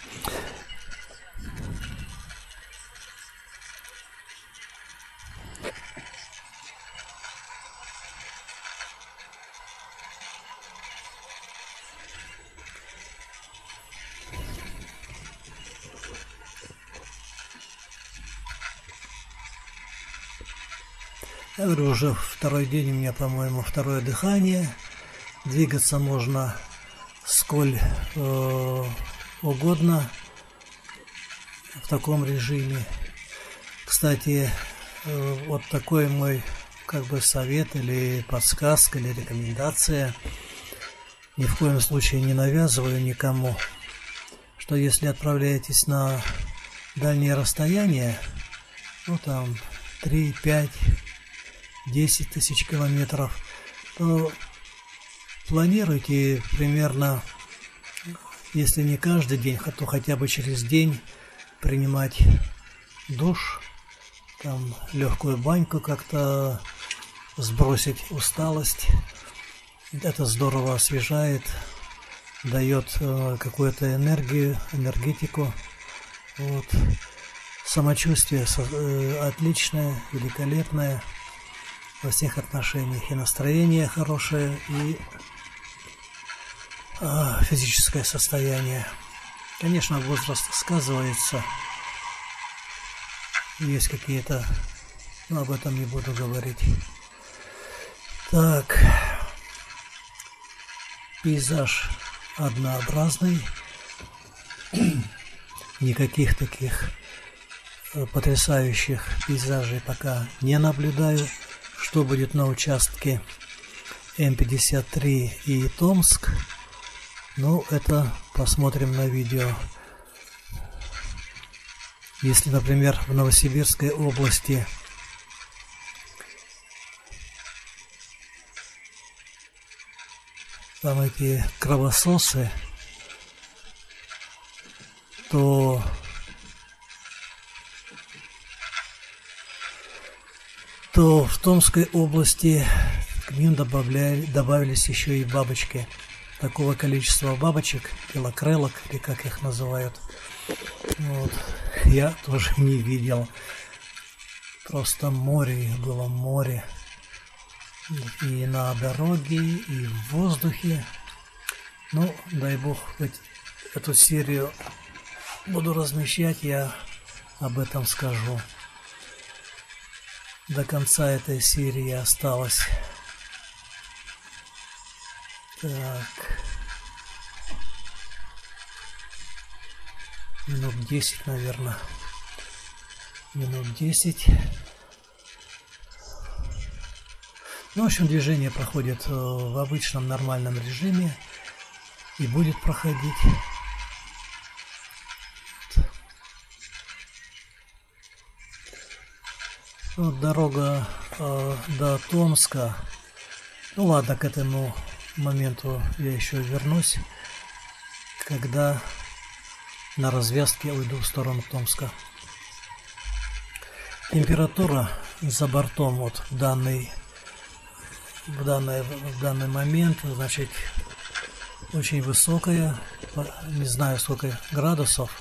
S1: Я говорю, уже второй день у меня, по-моему, второе дыхание. Двигаться можно сколь э, угодно в таком режиме. Кстати, э, вот такой мой как бы совет или подсказка, или рекомендация. Ни в коем случае не навязываю никому, что если отправляетесь на дальние расстояния, ну там три, пять, десять тысяч километров, то планируйте примерно, если не каждый день, то хотя бы через день принимать душ, там легкую баньку, как-то сбросить усталость. Это здорово освежает, дает э, какую-то энергию, энергетику. Вот. Самочувствие э, отличное, великолепное во всех отношениях. И настроение хорошее, и э, физическое состояние. Конечно, возраст сказывается. Есть какие-то, но об этом не буду говорить. Так, пейзаж однообразный. Никаких таких потрясающих пейзажей пока не наблюдаю. Что будет на участке М пятьдесят три и Томск, ну, это посмотрим на видео. Если, например, в Новосибирской области там эти кровососы, то то в Томской области к ним добавляли, добавились еще и бабочки. Такого количества бабочек, белокрылок, или как их называют, вот, я тоже не видел. Просто море их было, море. И на дороге, и в воздухе. Ну, дай бог, хоть эту серию буду размещать, я об этом скажу. До конца этой серии осталось. Так. Минут десять, наверное. Минут десять. Ну, в общем, движение проходит в обычном нормальном режиме и будет проходить. Вот дорога э, до Томска. Ну ладно, к этому моменту я еще вернусь, когда на развязке уйду в сторону Томска. Температура за бортом вот в данный, в данный, в данный момент, значит, очень высокая, не знаю сколько градусов,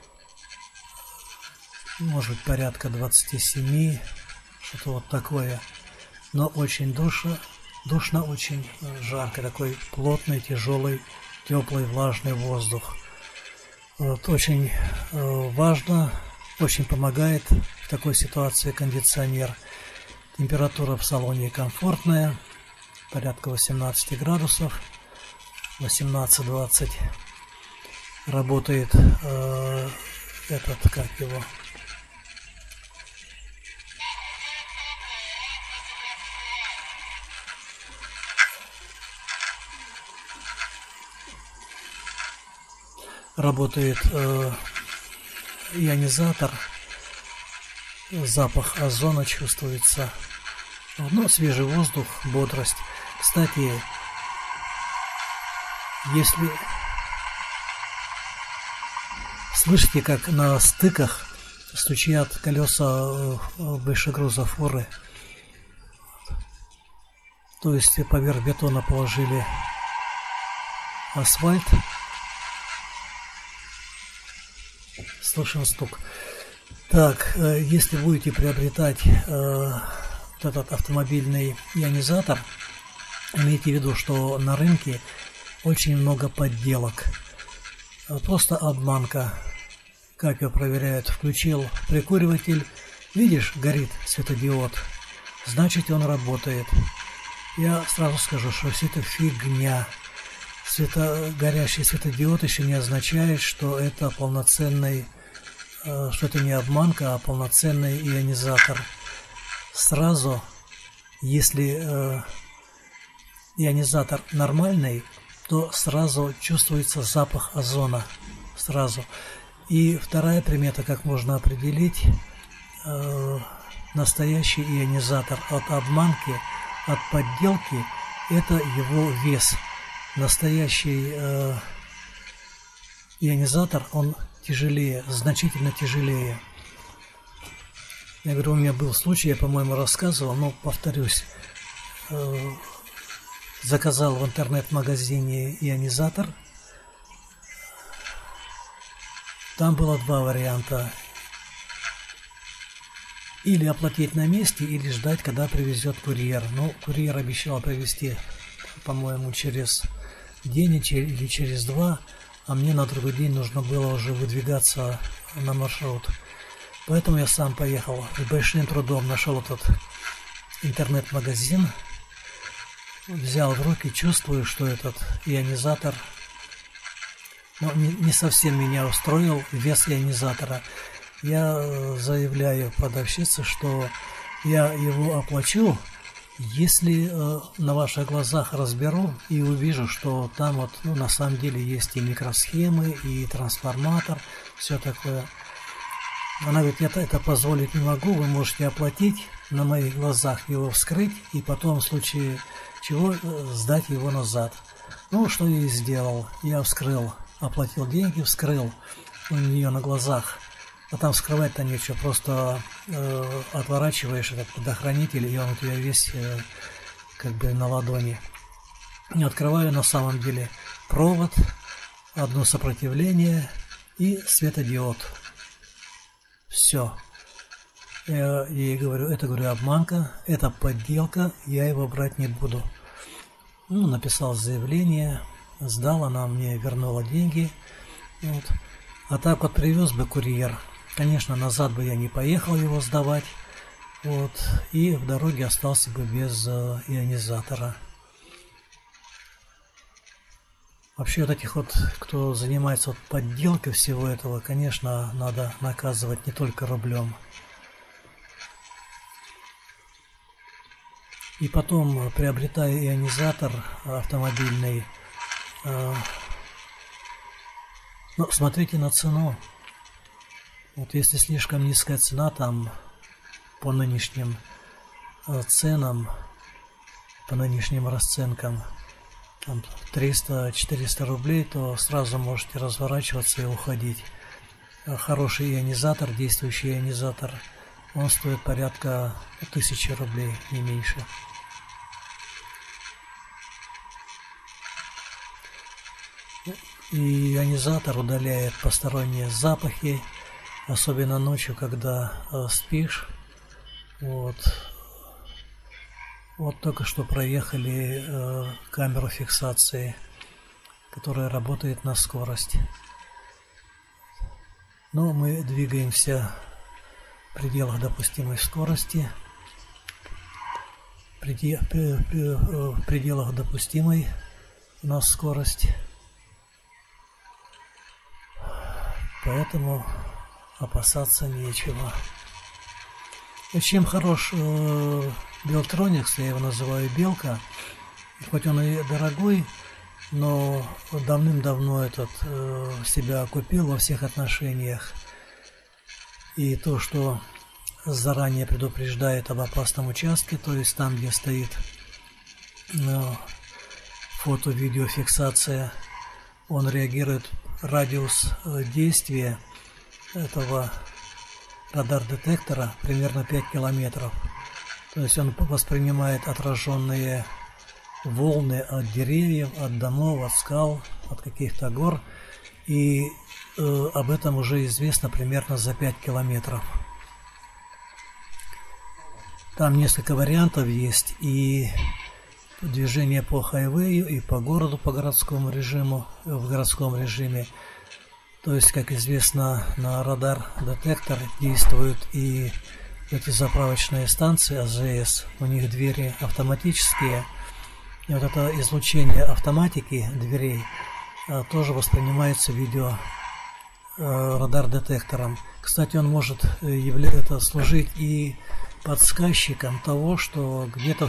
S1: может порядка двадцати семи, что-то вот такое, но очень душно, душно, очень жарко, такой плотный, тяжелый, теплый, влажный воздух. Вот, очень э, важно, очень помогает в такой ситуации кондиционер. Температура в салоне комфортная, порядка восемнадцати градусов, восемнадцать-двадцать. Работает э, этот, как его, работает э, ионизатор, запах озона чувствуется, ну, свежий воздух, бодрость. Кстати, если слышите, как на стыках стучат колеса большегруза фуры, то есть поверх бетона положили асфальт, слышен стук. Так, если будете приобретать э, вот этот автомобильный ионизатор, имейте в виду, что на рынке очень много подделок. Просто обманка. Как ее проверяют? Включил прикуриватель, видишь, горит светодиод, значит, он работает. Я сразу скажу, что все это фигня. Свето... Горящий светодиод еще не означает, что это полноценный, что это не обманка, а полноценный ионизатор. Сразу, если э, ионизатор нормальный, то сразу чувствуется запах озона. Сразу. И вторая примета, как можно определить э, настоящий ионизатор от обманки, от подделки, это его вес. Настоящий э, ионизатор, он тяжелее, значительно тяжелее. Я говорю, у меня был случай, я, по-моему, рассказывал, но повторюсь. Э, заказал в интернет-магазине ионизатор. Там было два варианта. Или оплатить на месте, или ждать, когда привезет курьер. Ну, курьер обещал привезти, по-моему, через день или через два, а мне на другой день нужно было уже выдвигаться на маршрут. Поэтому я сам поехал. С большим трудом нашел этот интернет-магазин, взял в руки, чувствую, что этот ионизатор но не, не совсем меня устроил вес ионизатора. Я заявляю продавщице, что я его оплачу, если э, на ваших глазах разберу и увижу, что там вот, ну, на самом деле есть и микросхемы, и трансформатор, все такое. Она говорит, я это позволить не могу, вы можете оплатить, на моих глазах его вскрыть, и потом в случае чего сдать его назад. Ну, что я и сделал. Я вскрыл, оплатил деньги, вскрыл у нее на глазах. А там вскрывать-то нечего, просто э, отворачиваешь этот предохранитель, и он у тебя весь э, как бы на ладони. И открываю на самом деле провод, одно сопротивление и светодиод. Все. Я ей говорю, это, говорю, обманка, это подделка, я его брать не буду. Ну, написал заявление, сдал, она мне вернула деньги. Вот. А так вот привез бы курьер. Конечно, назад бы я не поехал его сдавать, вот, и в дороге остался бы без э, ионизатора. Вообще, вот этих вот, кто занимается вот подделкой всего этого, конечно, надо наказывать не только рублем. И потом, приобретая ионизатор автомобильный, э, ну, смотрите на цену. Вот если слишком низкая цена, там по нынешним э, ценам, по нынешним расценкам, там триста-четыреста рублей, то сразу можете разворачиваться и уходить. А хороший ионизатор, действующий ионизатор, он стоит порядка тысячи рублей, не меньше. И ионизатор удаляет посторонние запахи, особенно ночью, когда э, спишь. Вот. Вот только что проехали э, камеру фиксации, которая работает на скорость. Но мы двигаемся в пределах допустимой скорости. В пределах допустимой у нас скорость. Поэтому опасаться нечего. И чем хорош э, Белтроникс, я его называю Белка, хоть он и дорогой, но давным-давно этот э, себя окупил во всех отношениях. И то, что заранее предупреждает об опасном участке, то есть там, где стоит э, фото-видеофиксация, он реагирует, радиус э, действия этого радар-детектора примерно пять километров. То есть он воспринимает отраженные волны от деревьев, от домов, от скал, от каких-то гор. И э, об этом уже известно примерно за пять километров. Там несколько вариантов есть. И движение по хайвею, и по городу, по городскому режиму, в городском режиме. То есть, как известно, на радар-детектор действуют и эти заправочные станции А З С. У них двери автоматические. И вот это излучение автоматики дверей а, тоже воспринимается видео а, радар-детектором. Кстати, он может явля... это служить и подсказчиком того, что где-то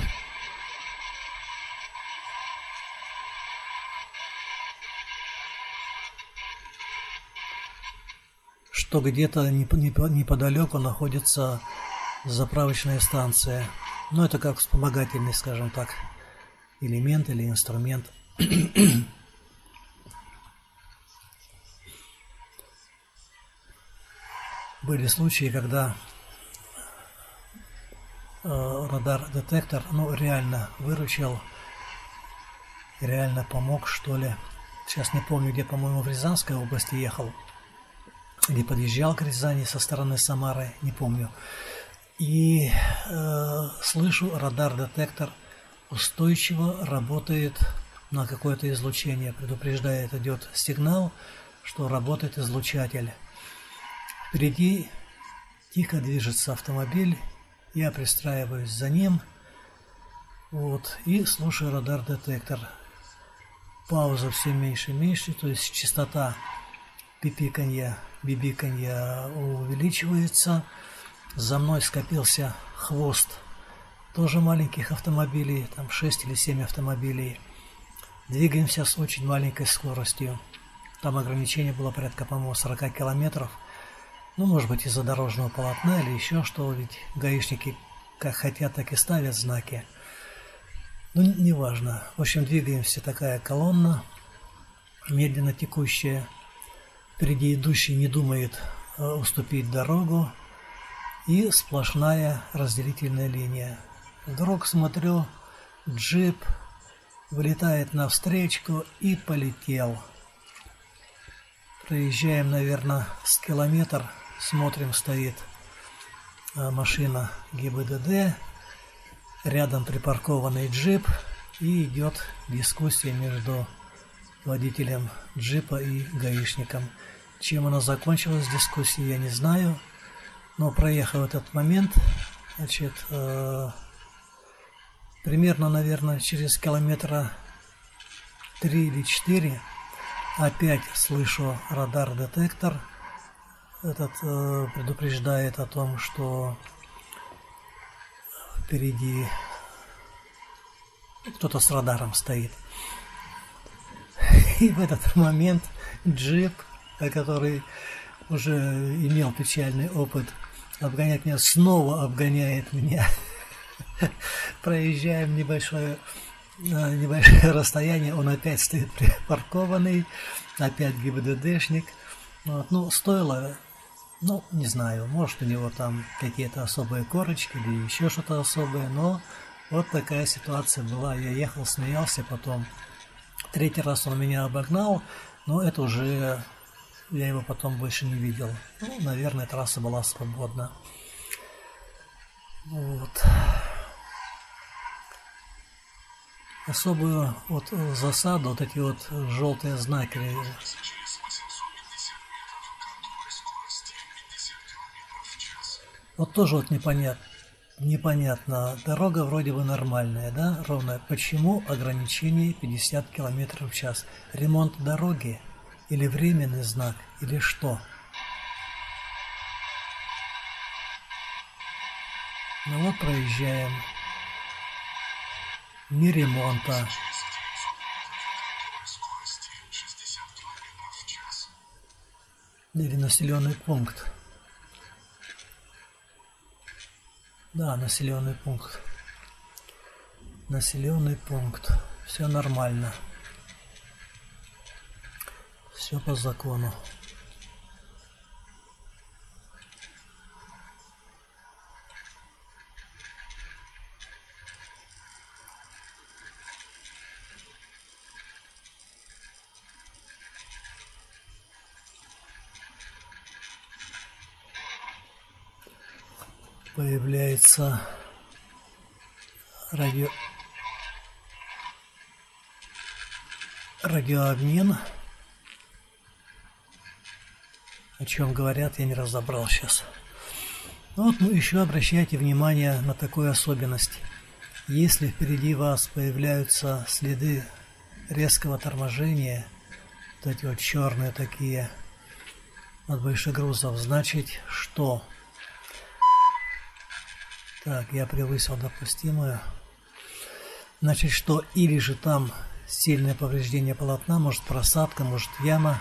S1: что где-то неподалеку находится заправочная станция. Ну, это как вспомогательный, скажем так, элемент или инструмент. Были случаи, когда э, радар-детектор, ну, реально выручил, реально помог, что ли. Сейчас не помню, где, по-моему, в Рязанской области ехал, или подъезжал к Рязани со стороны Самары, не помню. И э, слышу, радар-детектор устойчиво работает на какое-то излучение, предупреждает, идет сигнал, что работает излучатель. Впереди тихо движется автомобиль, я пристраиваюсь за ним, вот, и слушаю радар-детектор. пауза все меньше и меньше, то есть частота пипиканья, бибиканья увеличивается. За мной скопился хвост тоже маленьких автомобилей, там шесть или семь автомобилей. Двигаемся с очень маленькой скоростью. Там ограничение было порядка, по-моему, сорок километров. Ну, может быть, из-за дорожного полотна или еще что, ведь гаишники как хотят, так и ставят знаки. Ну, неважно. В общем, двигаемся, такая колонна, медленно текущая. Впереди идущий не думает э, уступить дорогу. И сплошная разделительная линия. Вдруг смотрю, джип вылетает навстречу и полетел. Проезжаем, наверное, с километр, смотрим, стоит машина ГИБДД, рядом припаркованный джип, и идет дискуссия между водителем джипа и гаишником. Чем она закончилась, дискуссия, я не знаю, но проехав этот момент, значит, э, примерно, наверное, через километра три или четыре опять слышу радар-детектор. Этот э, предупреждает о том, что впереди кто-то с радаром стоит. И в этот момент джип, который уже имел печальный опыт обгонять меня, снова обгоняет меня. Проезжаем небольшое, небольшое расстояние, он опять стоит припаркованный, опять ГИБДДшник. Вот. Ну, стоило, ну, не знаю, может, у него там какие-то особые корочки или еще что-то особое, но вот такая ситуация была. Я ехал, смеялся, потом третий раз он меня обогнал, но это уже я его потом больше не видел. Ну, наверное, трасса была свободна. Вот. Особую вот засаду, вот эти вот желтые знаки. Вот тоже вот непонятно. Непонятно. Дорога вроде бы нормальная, да, ровная. Почему ограничение пятьдесят километров в час? Ремонт дороги? Или временный знак? Или что? Ну вот проезжаем. Ни ремонта. Или населенный пункт. Да, населенный пункт. Населенный пункт. Все нормально. Все по закону. Появляется радио радиообмен. О чем говорят, я не разобрал сейчас. Вот, ну, еще обращайте внимание на такую особенность. Если впереди вас появляются следы резкого торможения, вот эти вот черные такие от больших грузов, значит, что? Так, я превысил допустимое. Значит, что или же там сильное повреждение полотна, может просадка, может яма,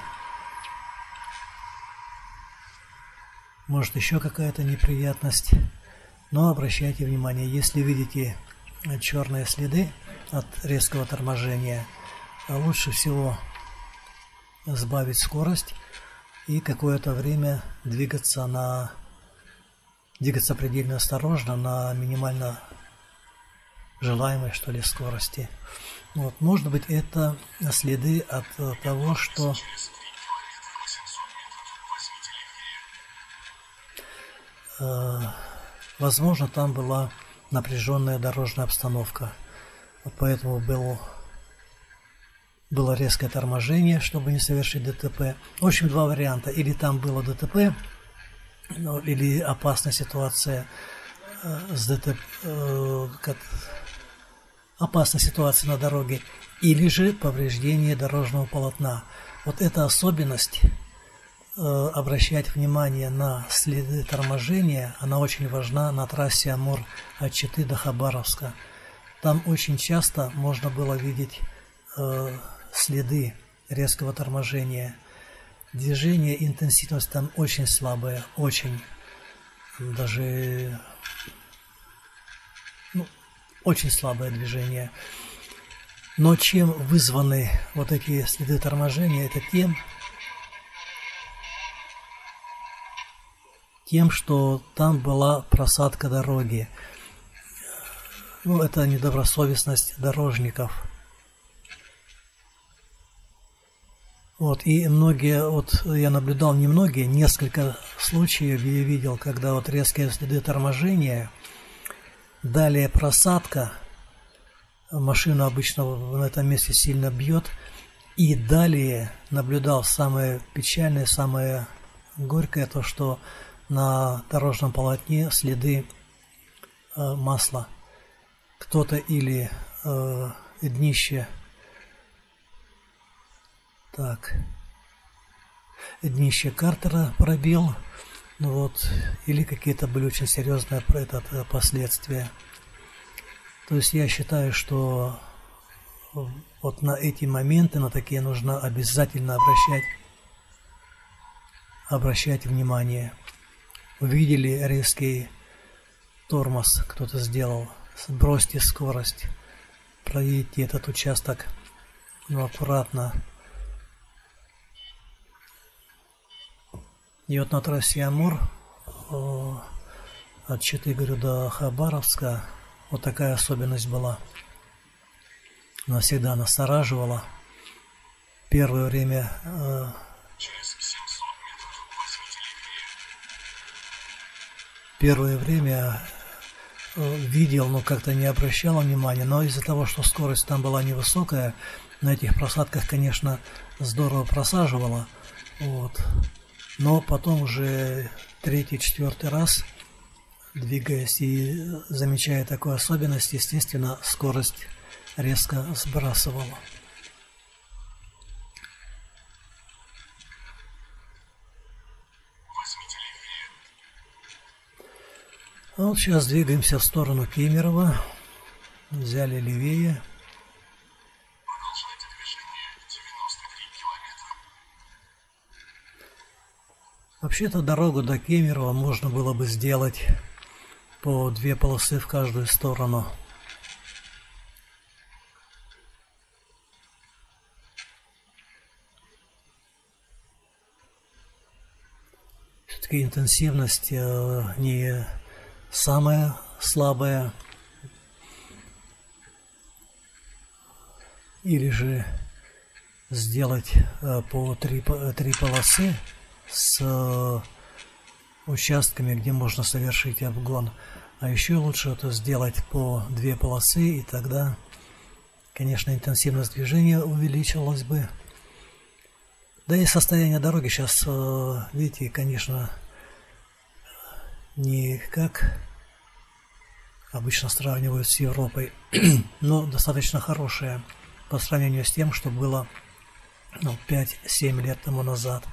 S1: может еще какая-то неприятность. Но обращайте внимание, если видите черные следы от резкого торможения, лучше всего сбавить скорость и какое-то время двигаться на двигаться предельно осторожно на минимально желаемой, что ли, скорости. Вот, может быть, это следы от того, что э, возможно, там была напряженная дорожная обстановка. Вот поэтому был, было резкое торможение, чтобы не совершить ДТП. В общем, два варианта. Или там было ДТП, ну, или опасная ситуация э, с ДТП, э, как, опасной ситуации на дороге, или же повреждение дорожного полотна. Вот эта особенность, э, обращать внимание на следы торможения, она очень важна на трассе Амур от Читы до Хабаровска. Там очень часто можно было видеть э, следы резкого торможения. Движение, интенсивность там очень слабая, очень, даже, ну, очень слабое движение. Но чем вызваны вот эти следы торможения, это тем, тем, что там была просадка дороги. Ну, это недобросовестность дорожников. Вот, и многие, вот я наблюдал не многие, несколько случаев я видел, когда вот резкие следы торможения, далее просадка, машину обычно на этом месте сильно бьет, и далее наблюдал самое печальное, самое горькое, то, что на дорожном полотне следы э, масла. Кто-то или э, днище, так, днище картера пробил, ну вот, или какие-то были очень серьезные этот, последствия. То есть я считаю, что вот на эти моменты, на такие нужно обязательно обращать, обращать внимание. Увидели резкий тормоз, кто-то сделал, сбросьте скорость, проедьте этот участок, ну, аккуратно. И вот на трассе Амур от Читы, говорю, до Хабаровска вот такая особенность была. Она всегда настораживала. Первое время э, первое время э, видел, но как-то не обращал внимания. Но из-за того, что скорость там была невысокая, на этих просадках, конечно, здорово просаживала. Вот. Но потом уже третий, четвертый раз, двигаясь и замечая такую особенность, естественно, скорость резко сбрасывала. А вот сейчас двигаемся в сторону Кемерово, взяли левее. Вообще-то дорогу до Кемерово можно было бы сделать по две полосы в каждую сторону. Все-таки интенсивность э, не самая слабая. Или же сделать э, по три, три полосы с э, участками, где можно совершить обгон. А еще лучше это сделать по две полосы, и тогда, конечно, интенсивность движения увеличилась бы. Да и состояние дороги сейчас, э, видите, конечно, не как обычно сравнивают с Европой, но достаточно хорошее по сравнению с тем, что было, ну, пять-семь лет тому назад.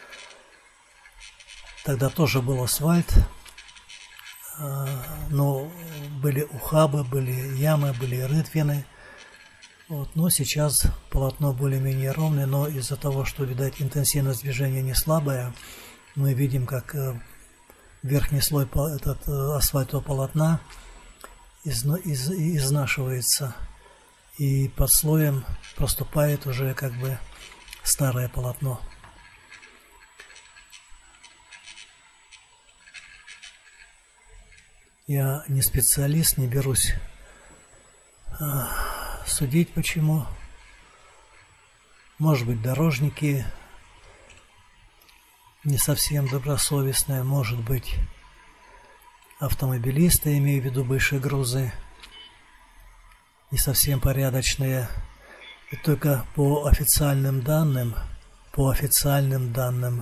S1: Тогда тоже был асфальт, но были ухабы, были ямы, были рытвины. Вот. Но сейчас полотно более-менее ровное, но из-за того, что, видать, интенсивность движения не слабая, мы видим, как верхний слой этот асфальтового полотна из, из, изнашивается, и под слоем проступает уже как бы старое полотно. Я не специалист, не берусь а, судить почему. Может быть, дорожники не совсем добросовестные, может быть, автомобилисты, имею в виду большие грузы, не совсем порядочные. И только по официальным данным, по официальным данным,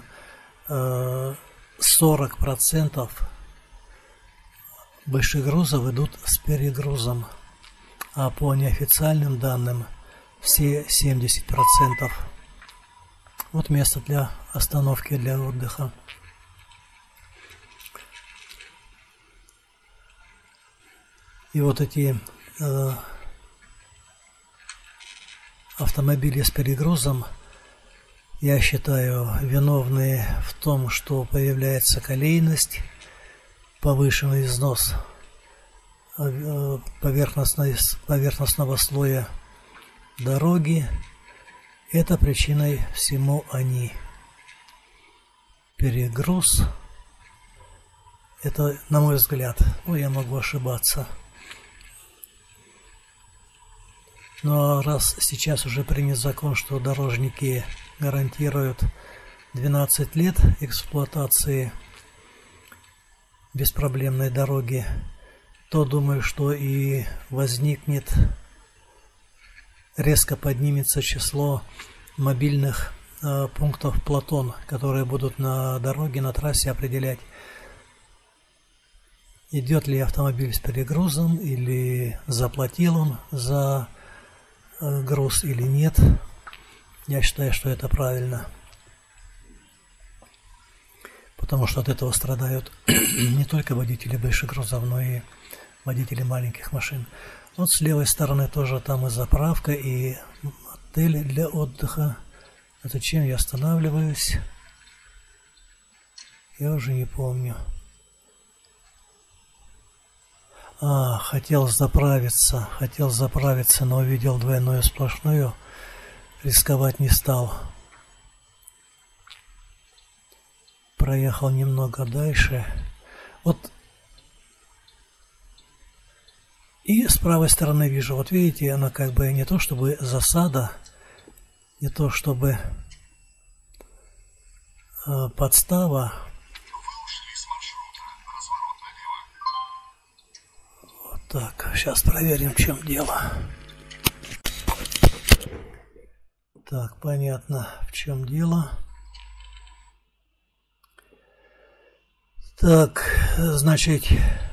S1: сорок процентов больших грузов идут с перегрузом, а по неофициальным данным все семьдесят процентов. Вот место для остановки, для отдыха. И вот эти э, автомобили с перегрузом, я считаю, виновны в том, что появляется колейность, повышенный износ поверхностного слоя дороги. Это причиной всему они. Перегруз, это, на мой взгляд, ну, я могу ошибаться. Но раз сейчас уже принят закон, что дорожники гарантируют двенадцать лет эксплуатации беспроблемной дороги, то думаю, что и возникнет, резко поднимется число мобильных э, пунктов Платон, которые будут на дороге, на трассе определять, идет ли автомобиль с перегрузом или заплатил он за э, груз или нет. Я считаю, что это правильно. Потому что от этого страдают не только водители больших грузов, но и водители маленьких машин. Вот с левой стороны тоже там и заправка, и отель для отдыха. А зачем я останавливаюсь? Я уже не помню. А, хотел заправиться, хотел заправиться, но увидел двойную сплошную, рисковать не стал. Проехал немного дальше. Вот. И с правой стороны вижу, вот видите, она как бы не то чтобы засада, не то чтобы э, подстава. Вот так, сейчас проверим, в чем дело. Так, понятно, в чем дело. Так, значит,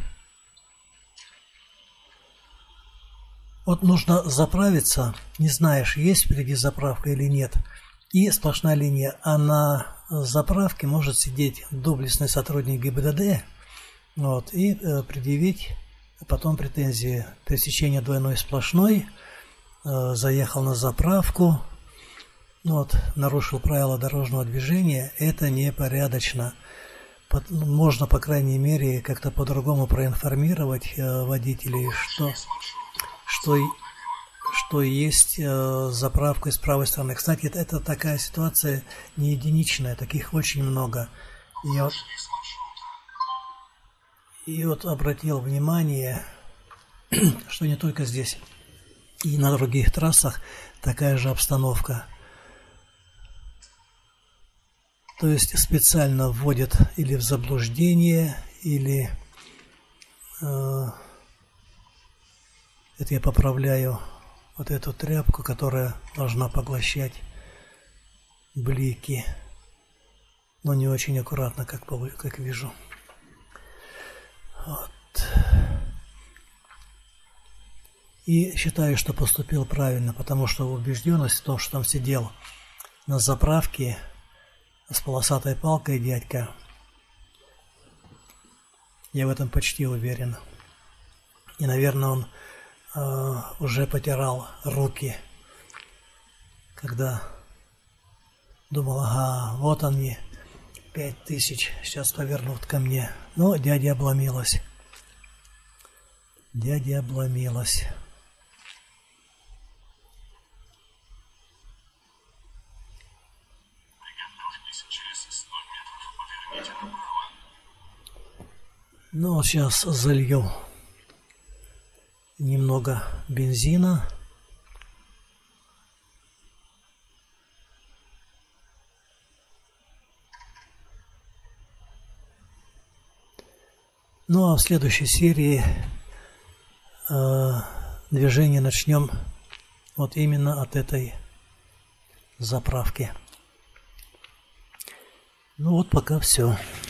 S1: вот нужно заправиться, не знаешь, есть впереди заправка или нет, и сплошная линия, а на заправке может сидеть доблестный сотрудник ГИБДД, вот, и э, предъявить потом претензии. Пересечение двойной сплошной, э, заехал на заправку, вот, нарушил правила дорожного движения, это непорядочно. Можно, по крайней мере, как-то по-другому проинформировать э, водителей, что, что, что есть э, заправка с правой стороны. Кстати, это, это такая ситуация не единичная, таких очень много. И вот, и вот обратил внимание, что не только здесь, и на других трассах такая же обстановка. То есть специально вводят или в заблуждение, или э, это я поправляю вот эту тряпку, которая должна поглощать блики, но не очень аккуратно, как, как вижу. Вот. И считаю, что поступил правильно, потому что убежденность в том, что там сидел на заправке с полосатой палкой дядька, я в этом почти уверен. И, наверное, он э, уже потирал руки, когда думал, ага, вот они, пять тысяч, сейчас повернут ко мне. Но дядя обломилась. Дядя обломилась. Ну, сейчас залью немного бензина. Ну, а в следующей серии э, движение начнем вот именно от этой заправки. Ну вот пока все.